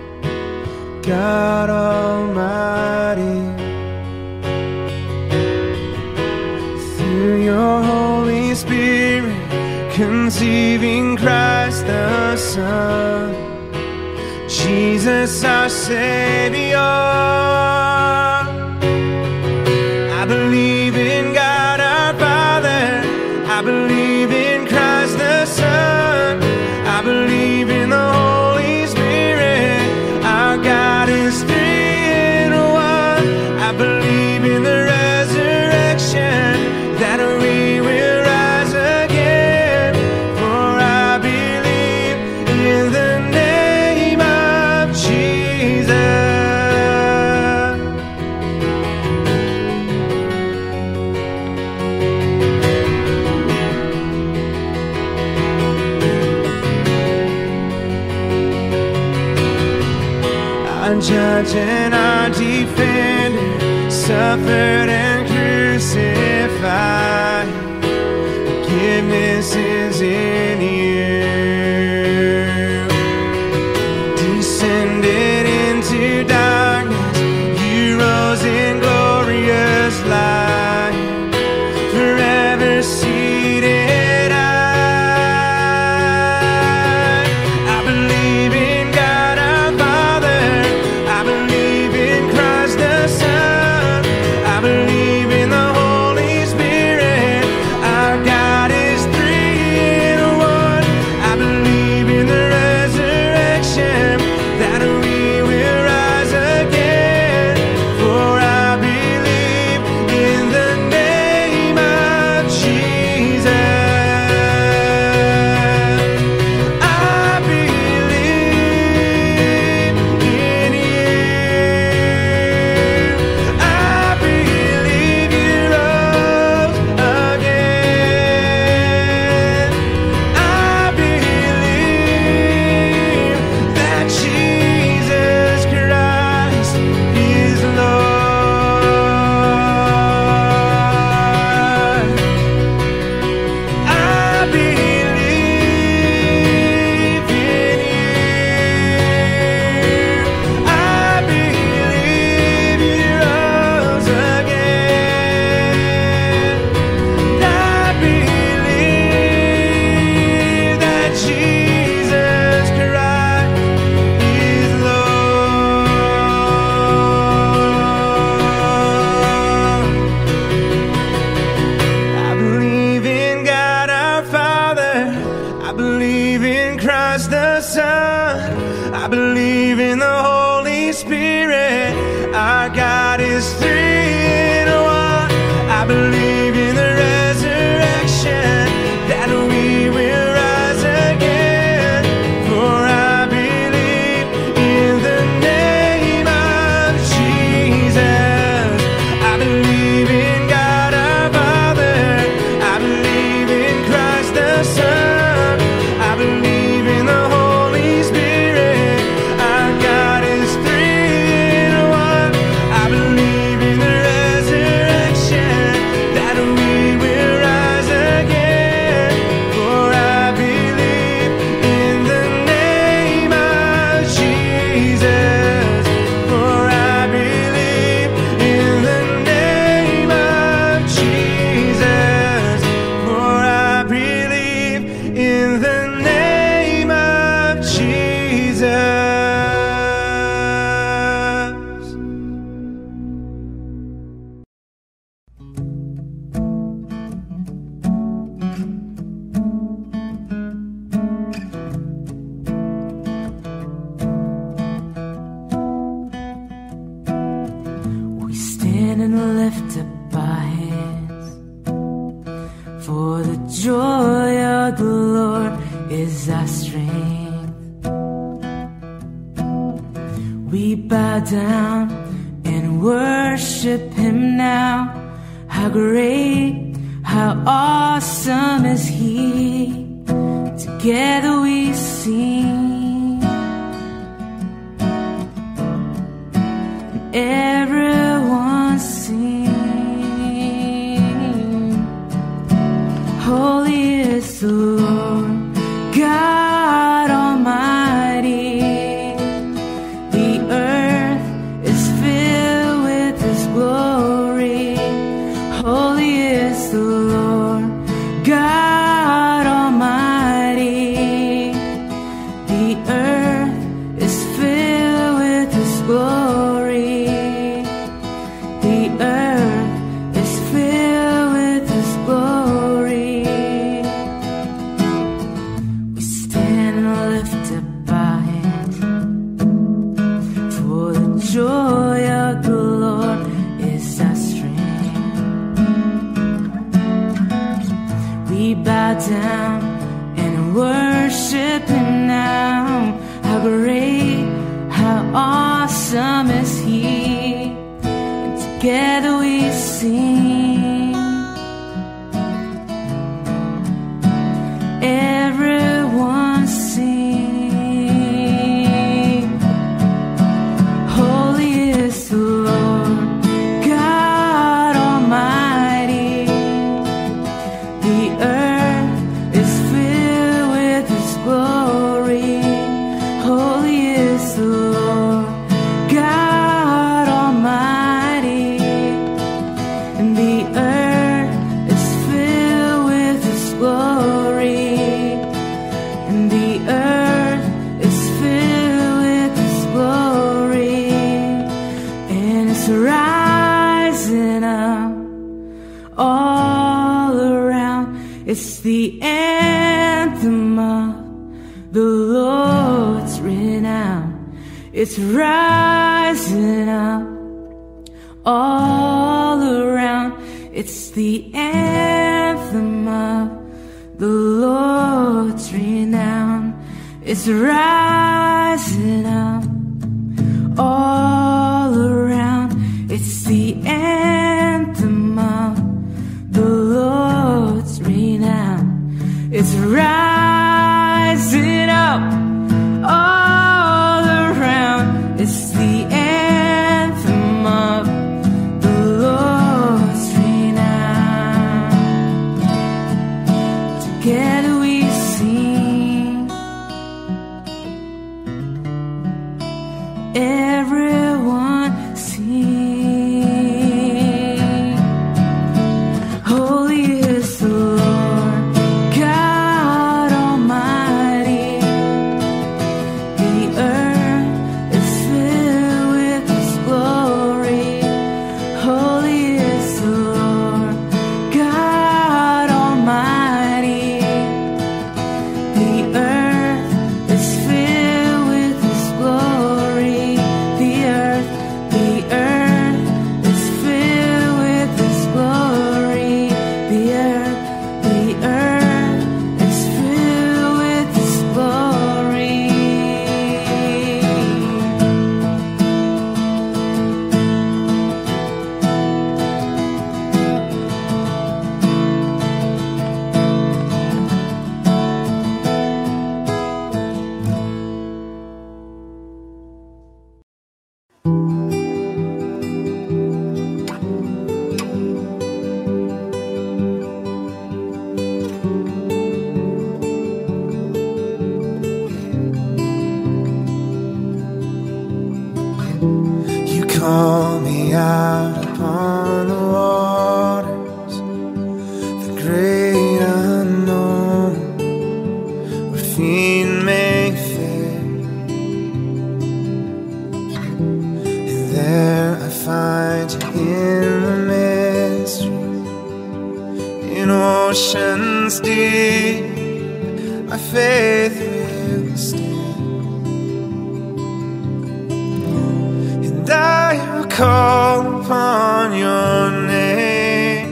God Almighty. Through your Holy Spirit, conceiving Christ the Son, Jesus our Savior. I believe in God our Father, I believe in Christ the Son, I believe in the Holy Spirit, our God is three in one. I believe in the resurrection, that we will rise again, for I believe in the name of Jesus. Our judge and our defender suffered and crucified. Forgiveness is in you. Descended into darkness, you rose in glorious light, forever seated high. I believe in God our Father, I believe in Christ the Son, I believe in the Holy Spirit, our God is three in one. I believe in the resurrection, that we will rise again, for I believe in the name of Jesus. I believe in you. I believe you rose again. I believe that Jesus Christ is Lord. I believe in you. I believe you rose again. I believe that Jesus Christ is Lord. I believe in God our Father, I believe in Christ the Son, I believe in the Holy Spirit, our God is three in one. I believe in the resurrection, that we will rise again, for I believe in the name of Jesus. I believe in God our Father, I believe in Christ the Son, I believe in the Holy Spirit, our God is three in one. I believe in the resurrection, that we will rise again, for I believe in the name of Jesus, for I believe in the name of Jesus, for I believe in the name of Jesus. We stand and lift up our hands, for the joy of the Lord is our strength. We bow down and worship Him now. How great, how awesome is He. Together we sing. Everyone sing. Oh, down and worship Him now. How great, how awesome is He, and together we sing. Everyone sing. Holy is the Lord God Almighty. The earth is filled with His glory. Holy is the Lord God Almighty. And the earth is filled with His glory. And the earth is filled with His glory. And it's rising up all around. It's the anthem of the Lord's renown. It's rising up all around. It's the anthem of the Lord's renown. It's rising up all around. It's the anthem of the Lord's renown. It's rising up all around. It's the anthem of the Lord's renown. Together we sing. Everyone sing. Holy is the Lord God Almighty. The earth is filled with His glory. Holy is the Lord God Almighty. The earth is filled with His glory. The earth, the earth is filled with His glory. The earth, the earth is filled with His glory. You call me out upon the waters, the great unknown, where feet may fail. And there I find you in the mystery, in oceans deep. My faith will stand. I will call upon your name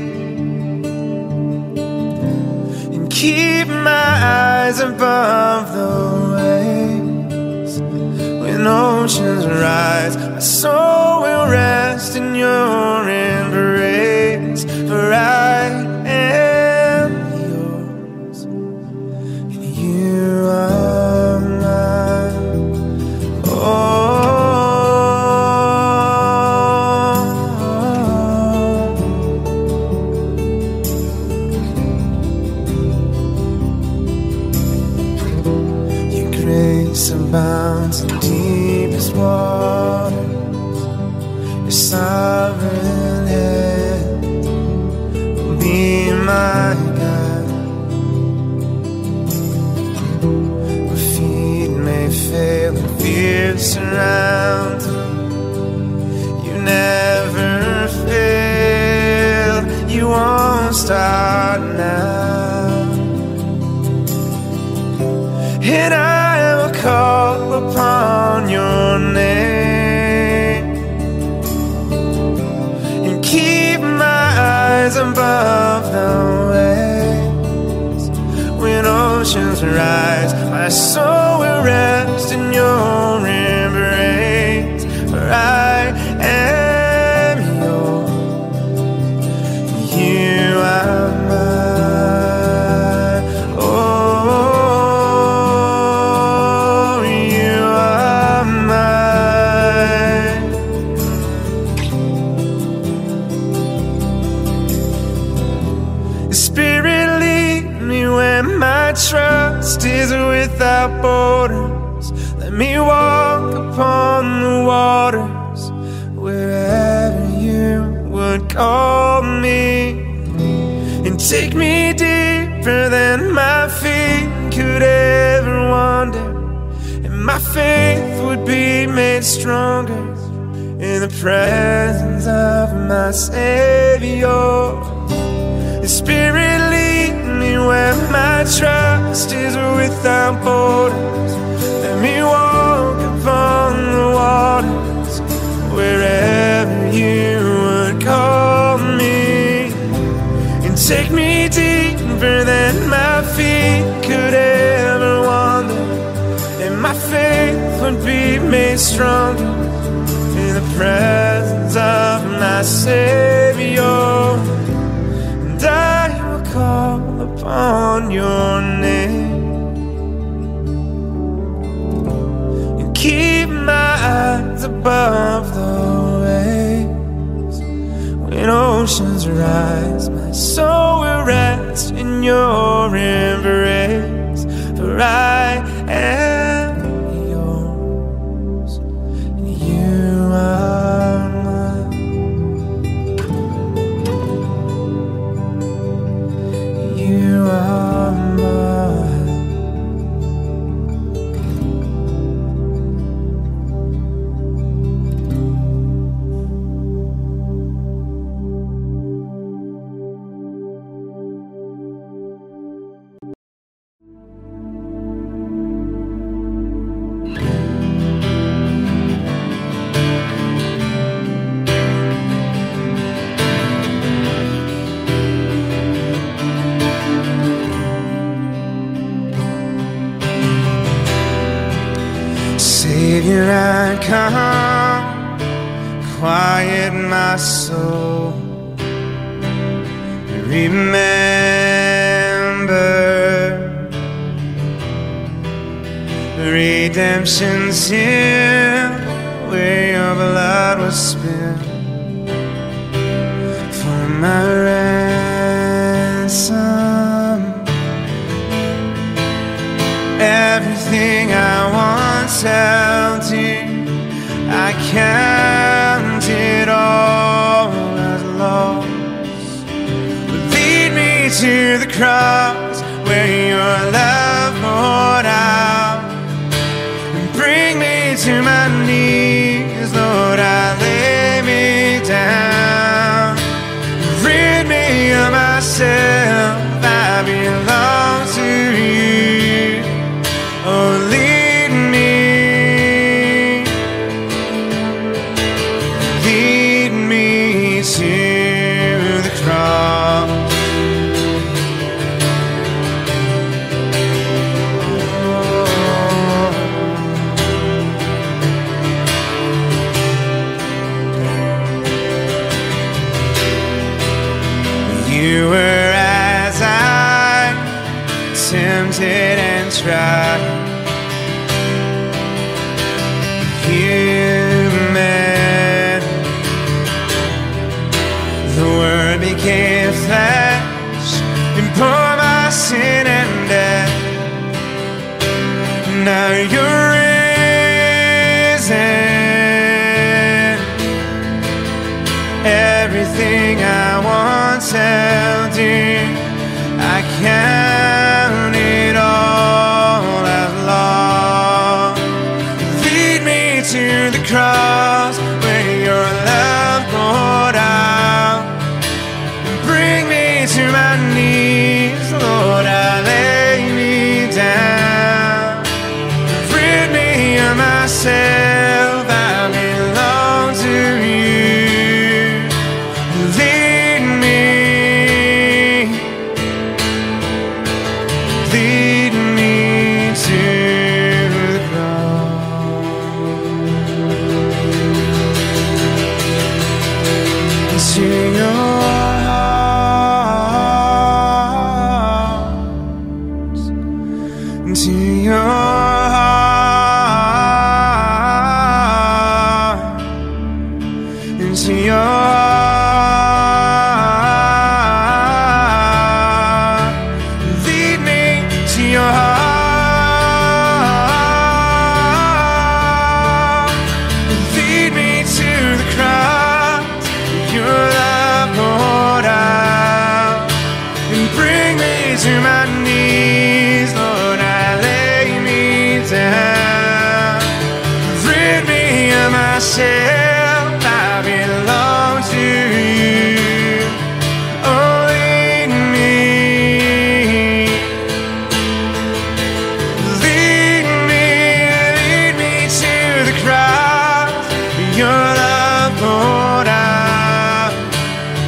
and keep my eyes above the waves. When oceans rise, my soul will rest in your embrace. For I am yours and you are mine. Oh, abounds in deepest waters. Your sovereign hand will be my guide. Where feet may fail and fear surrounds, you never fail. You won't start now. And I call upon your name and keep my eyes above the waves. rise, my soul will rest in your embrace. For I am yours, you are mine. Oh, you are mine. Spirit, lead me where my trust is without borders. Let me walk upon the waters wherever you would call me, and take me deeper than my feet could ever wander, and my faith would be made stronger in the presence of my Savior. Spirit, lead me where my trust is without borders. Let me walk upon the waters wherever you would call me, and take me deeper than my feet could ever wander, and my faith would be made stronger in the presence of my Savior. And I will call upon your name and keep my eyes above the waves. When oceans rise, my soul will rest in your embrace. For I am yours, and you are mine. You are mine. Savior, I come, quiet my soul. Remember redemption's here, where your blood was spilled for my ransom. Everything I once held dear, I count it all as lost. But lead me to the cross where your love poured out, and bring me to my knees, Lord, I lay me down. Rid me of myself, I belong to you. Oh, lead me, lead me to the cross. You were as I tempted and tried, human. The Word became flesh and bore my sin and death. Now you're risen. Everything I once held dear, I count it all as lost. Lead me to the cross where your love poured out, and bring me to my knees, Lord, I lay me down. Rid me of myself, I belong to you. Lead me,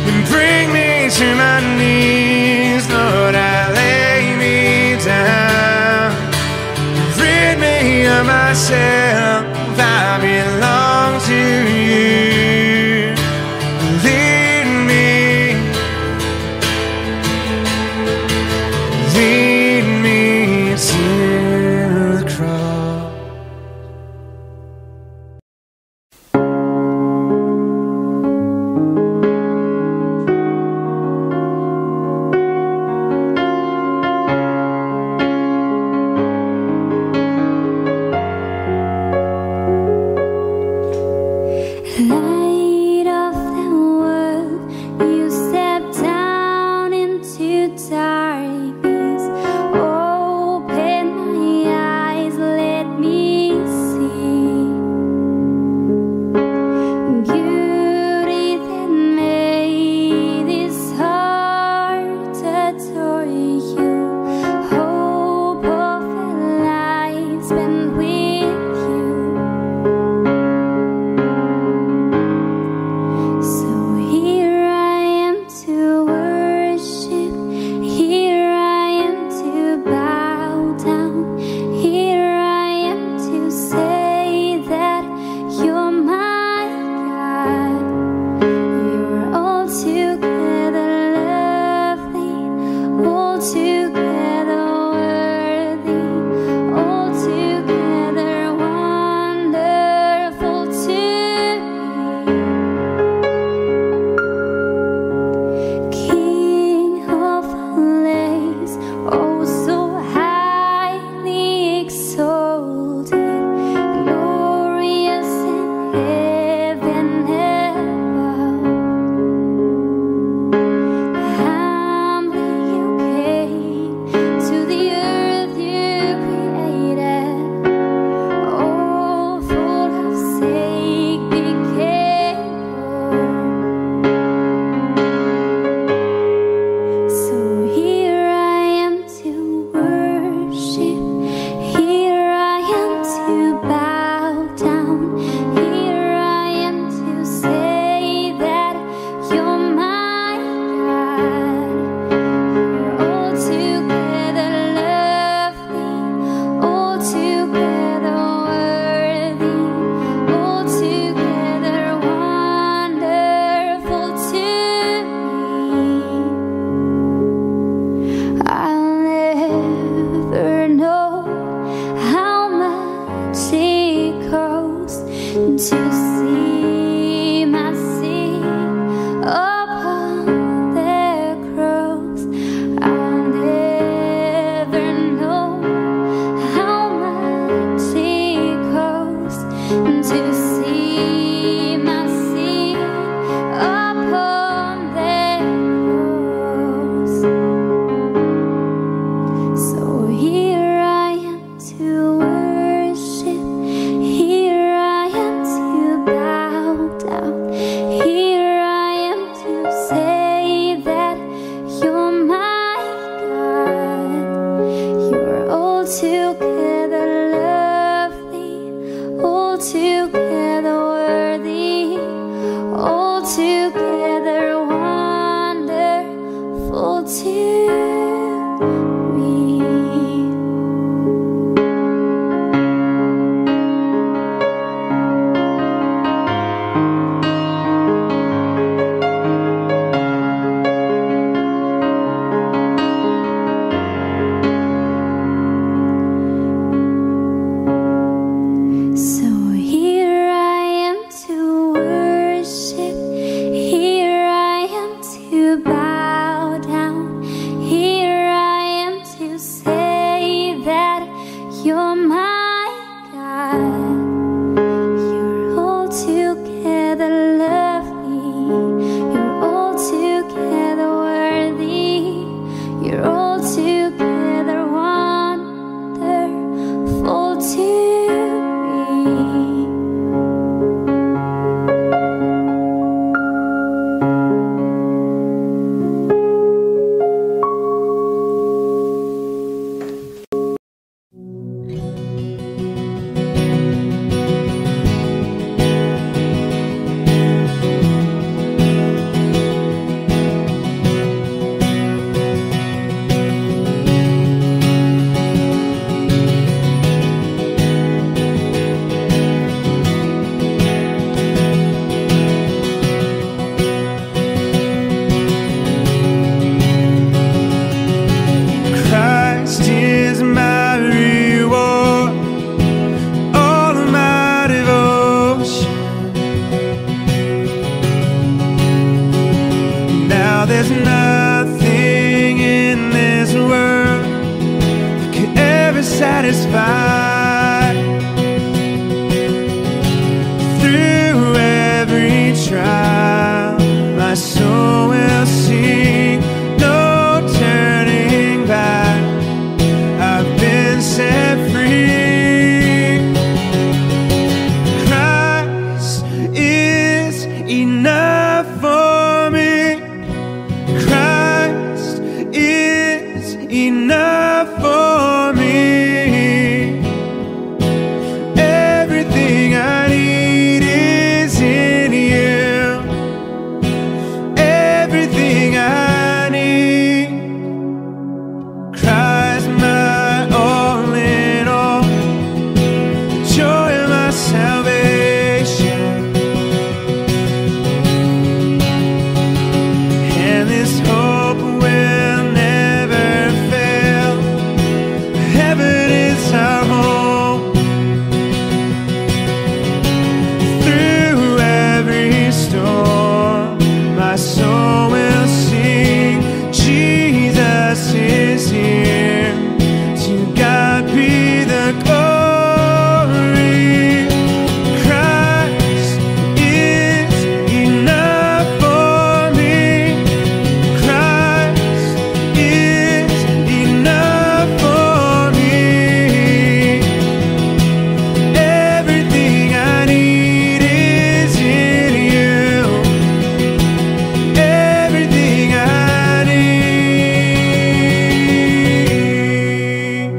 and bring me to my knees. Lord, I lay me down. Rid me of myself, I belong to you. Lead me, lead me to the cross. Light of the world, you step down into darkness. Open my eyes, let me see beauty that made this heart adore you. Hope of a life spent with you. So here I am to worship, here I am to bow down, here I am to say that you're my God. You're altogether lovely, altogether worthy, altogether wonderful to me. King of all days, oh so highly exalted, glorious in heaven above. Humbly you came to the earth you created, all for our sake became born. So here I am to worship, here I am to bow down, here I am to say that you're my God. You're altogether lovely, altogether worthy, altogether wonderful to me. I'll never know how much it costs to see my sin upon the cross. I'll never know how much it costs to see my sin upon the cross. So here I am to worship, here I am to bow down, here I am to say that you're my God. You're altogether lovely, altogether worthy, altogether wonderful to me. So here I am to worship, here I am to bow down, here there's nothing in this world that could ever satisfy. Through every trial, my soul will sing, no turning back. I've been set free. Christ is enough for me. Christ is enough for me. Everything I need is in you. Everything I need. Christ, my all in all, joy of my salvation. And this hope will never fail. Heaven is our home. Through every storm, my soul will sing, Jesus is here. To God be the glory. Christ is enough for me. Christ is enough for me. Everything I need is in you. Everything I need.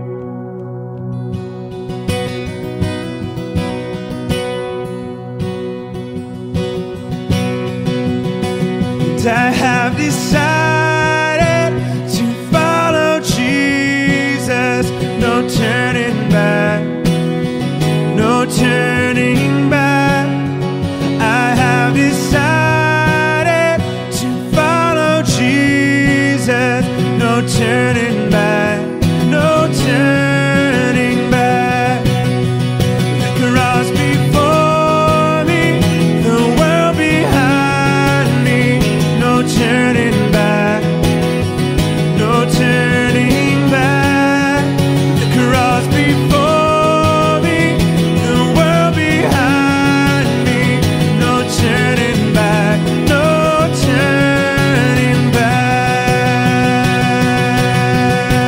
And I have decided to follow Jesus. No turning back. No turning back. I have decided to follow Jesus. No turning back. No turning back. The cross before me, the world behind me. No turning back. No turning back. The cross before me, the world behind me. No turning back. No turning back.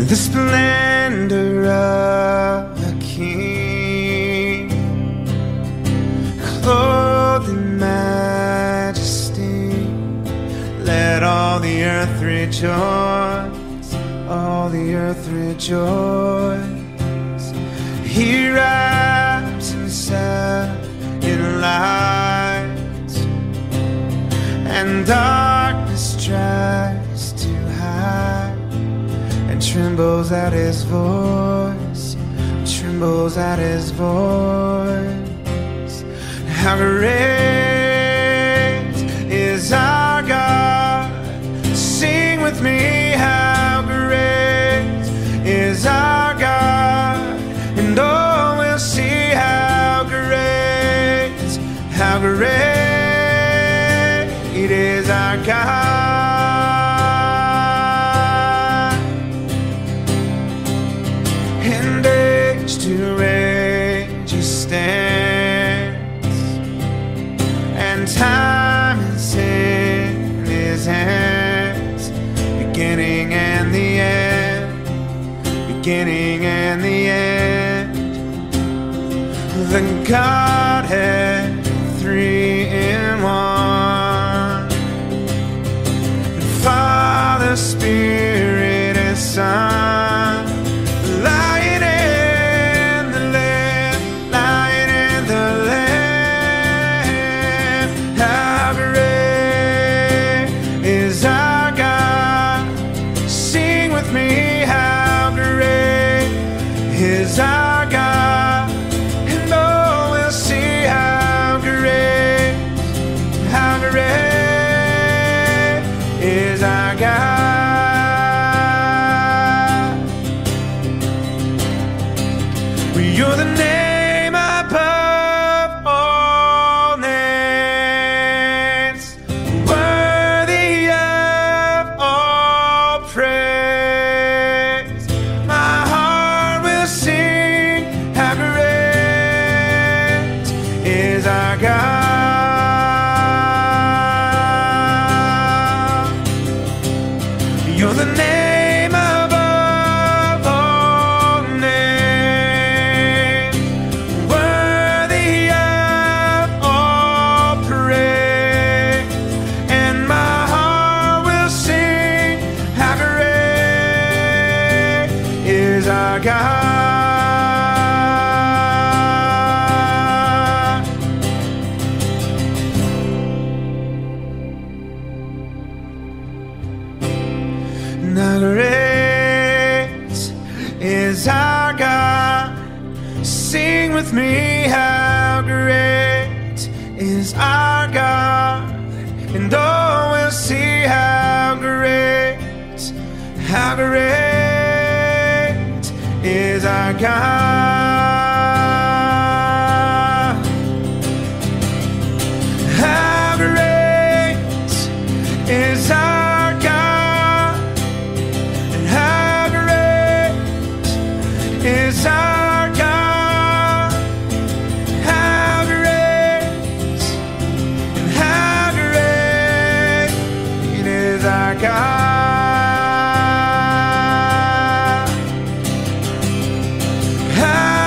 the splendor of a king, clothed in majesty. Let all the earth rejoice, all the earth rejoice. He wraps himself in light, and darkness tries to hide, and trembles at his voice, trembles at his voice. How great is our God? Sing with me, how great is our God, and oh, we'll see how great, how great is our God. And age to age he stands, and time is in his hands, beginning and the end, beginning and the end. The Godhead three in one, Father, Spirit, and Son, Lion and the Lamb, Lion and the Lamb. How great is our God? Sing with me, how great is our God, and oh, we'll see how great, how great is our God. You're the name above all names, worthy of all praise. My heart will sing, how great is our God. You're the name above all names, worthy of all praise. And my heart will sing, how great is our God. How great is our God? Sing with me, how great is our God, and oh, we'll see how great, how great is our God. How great is our God, and how great is our God. How great, and how great is our God. How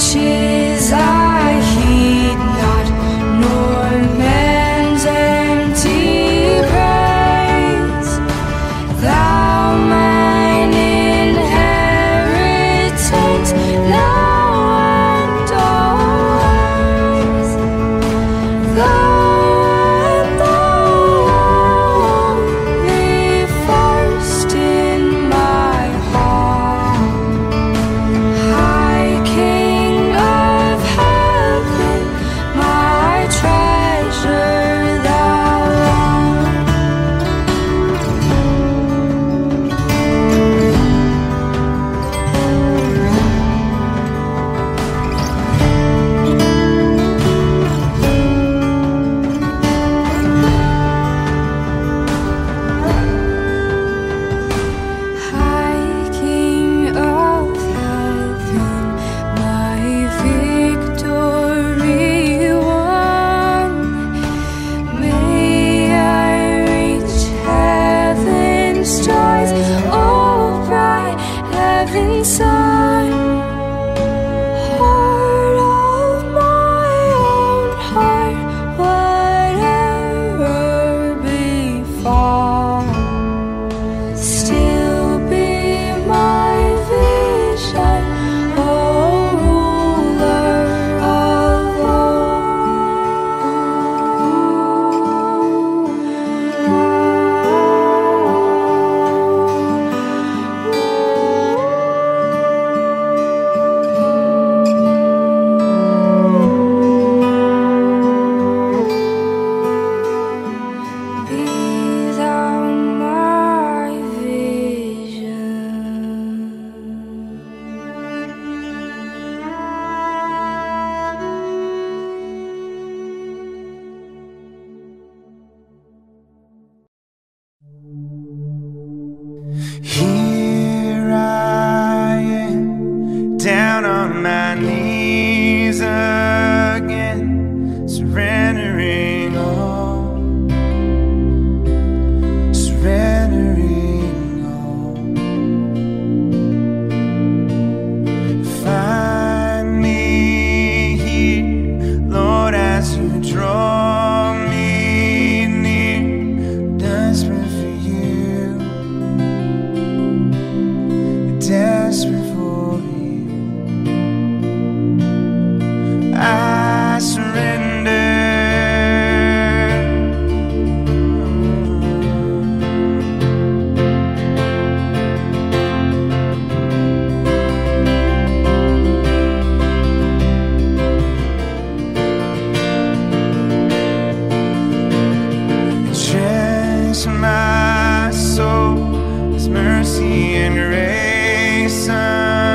riches I heed not, nor man's empty praise. Thou mine inheritance, now and always. Thou art thou only first in my heart. High King of heaven, my treasure thou art. High King of heaven, my victory won. May I reach heaven's joys, oh bright heaven's sun. Heart of my own heart, whatever befall, still be my vision, O ruler of Be thou my Here I am, down on my knees again, surrendering all, surrendering all. Find me here, Lord, as you draw me near, desperate for you, desperate for you. I surrender. Dress my soul, His mercy and grace.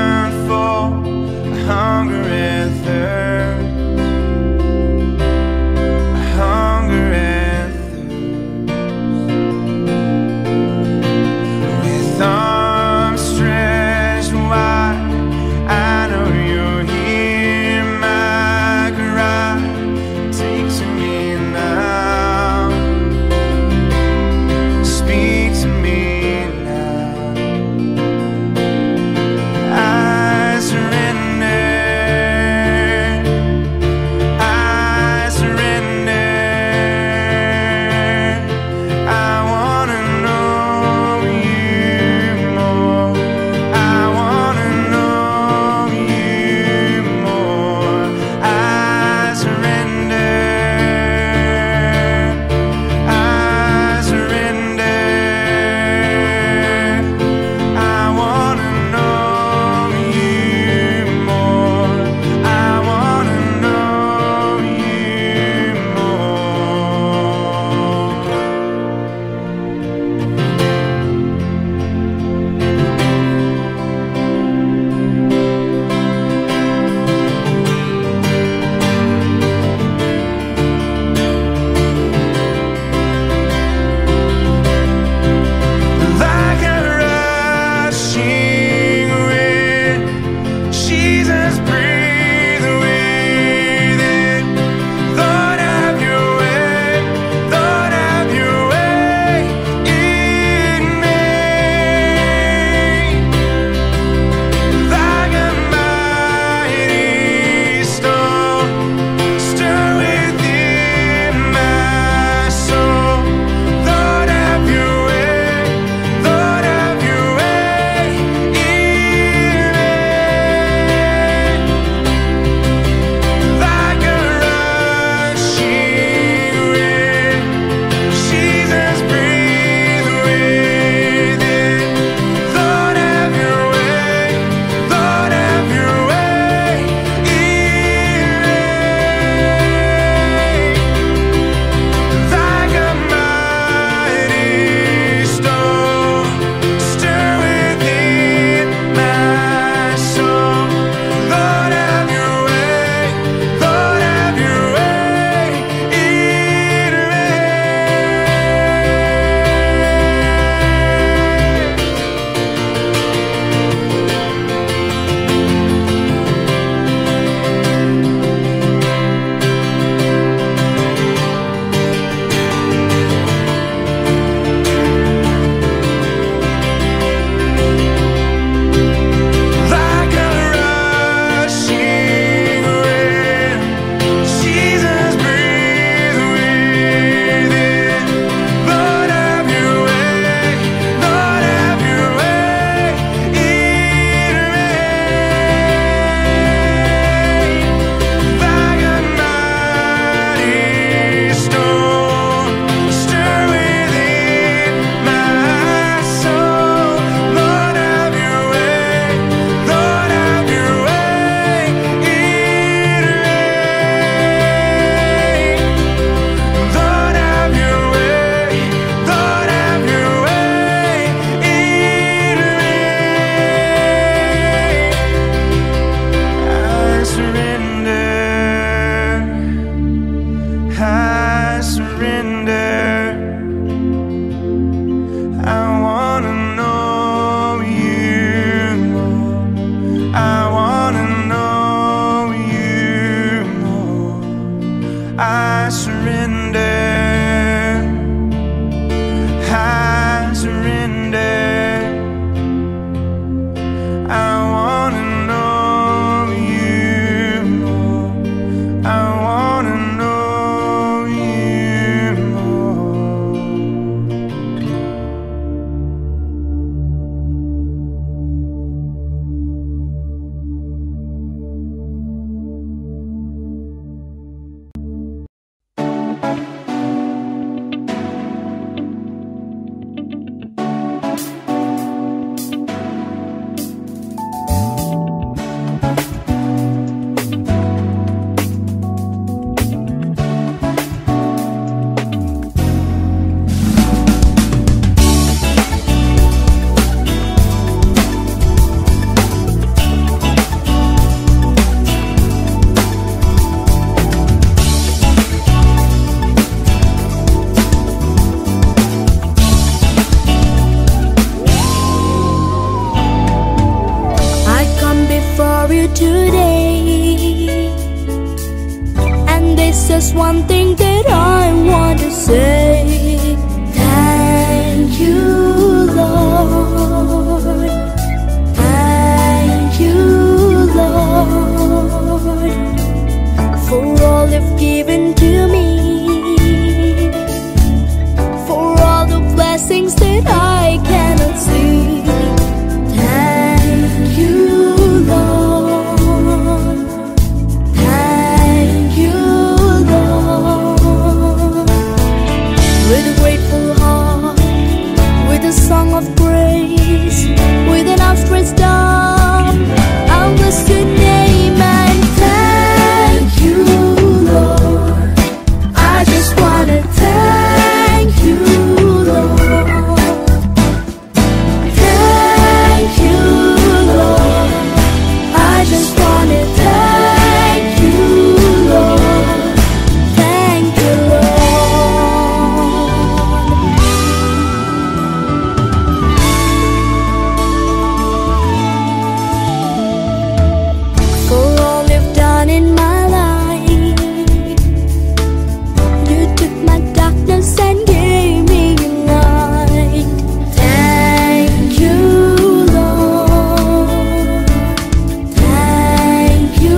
you today. And this is one thing that I want to say. Thank you, Lord. Thank you, Lord, for all you've given to me, for all the blessings that I cannot see. Thank you, Lord. Thank you, Lord. With a grateful heart, with a song of praise, with an outstretched arm, I'll bless your name and thank you, Lord. I just wanna thank you, Lord. Thank you, Lord. I just wanna thank you, Lord. Thank you, Lord. For all you've done in my life, you took my darkness and gave me light. Thank you, Lord. Thank you,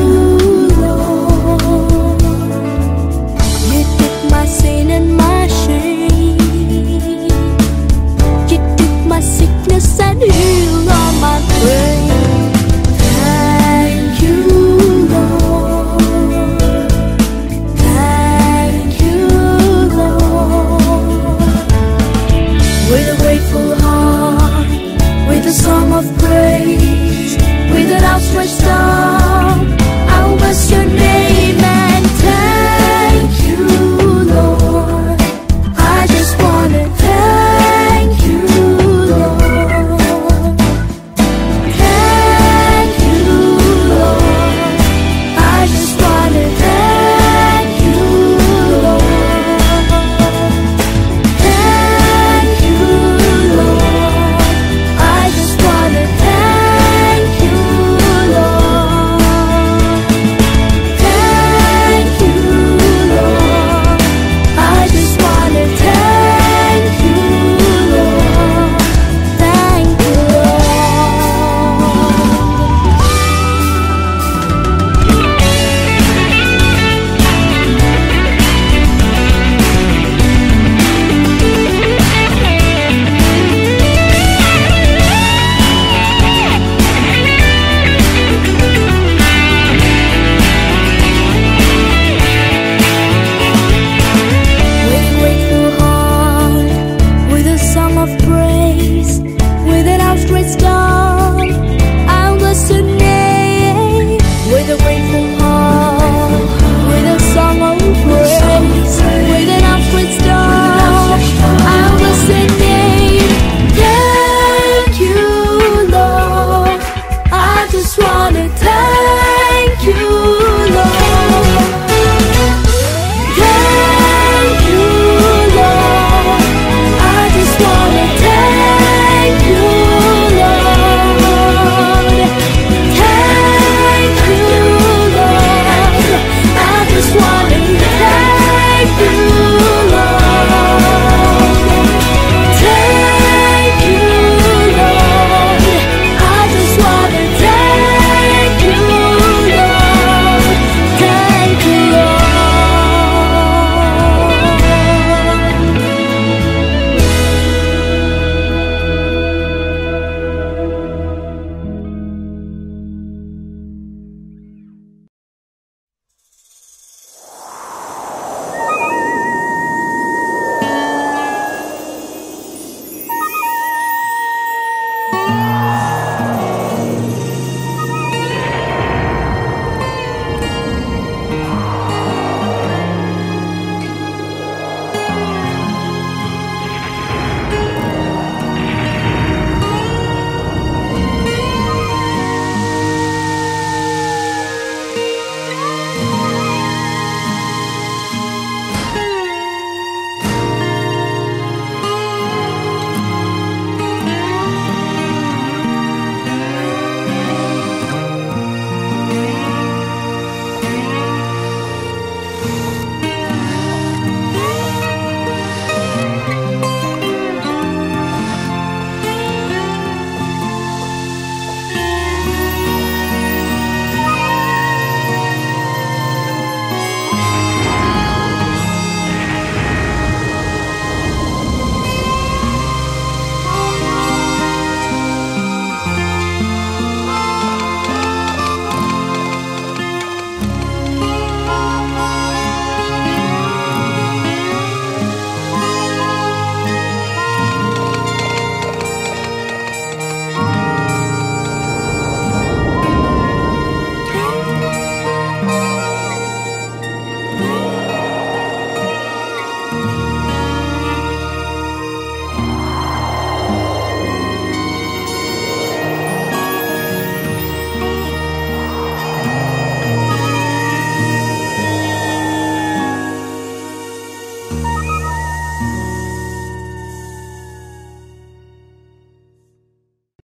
Lord. You took my sin and my shame. You took my sickness and healed all my pain. Thank you, Lord. Thank you, Lord. With a grateful heart, with a song of praise, with an outstretched arm,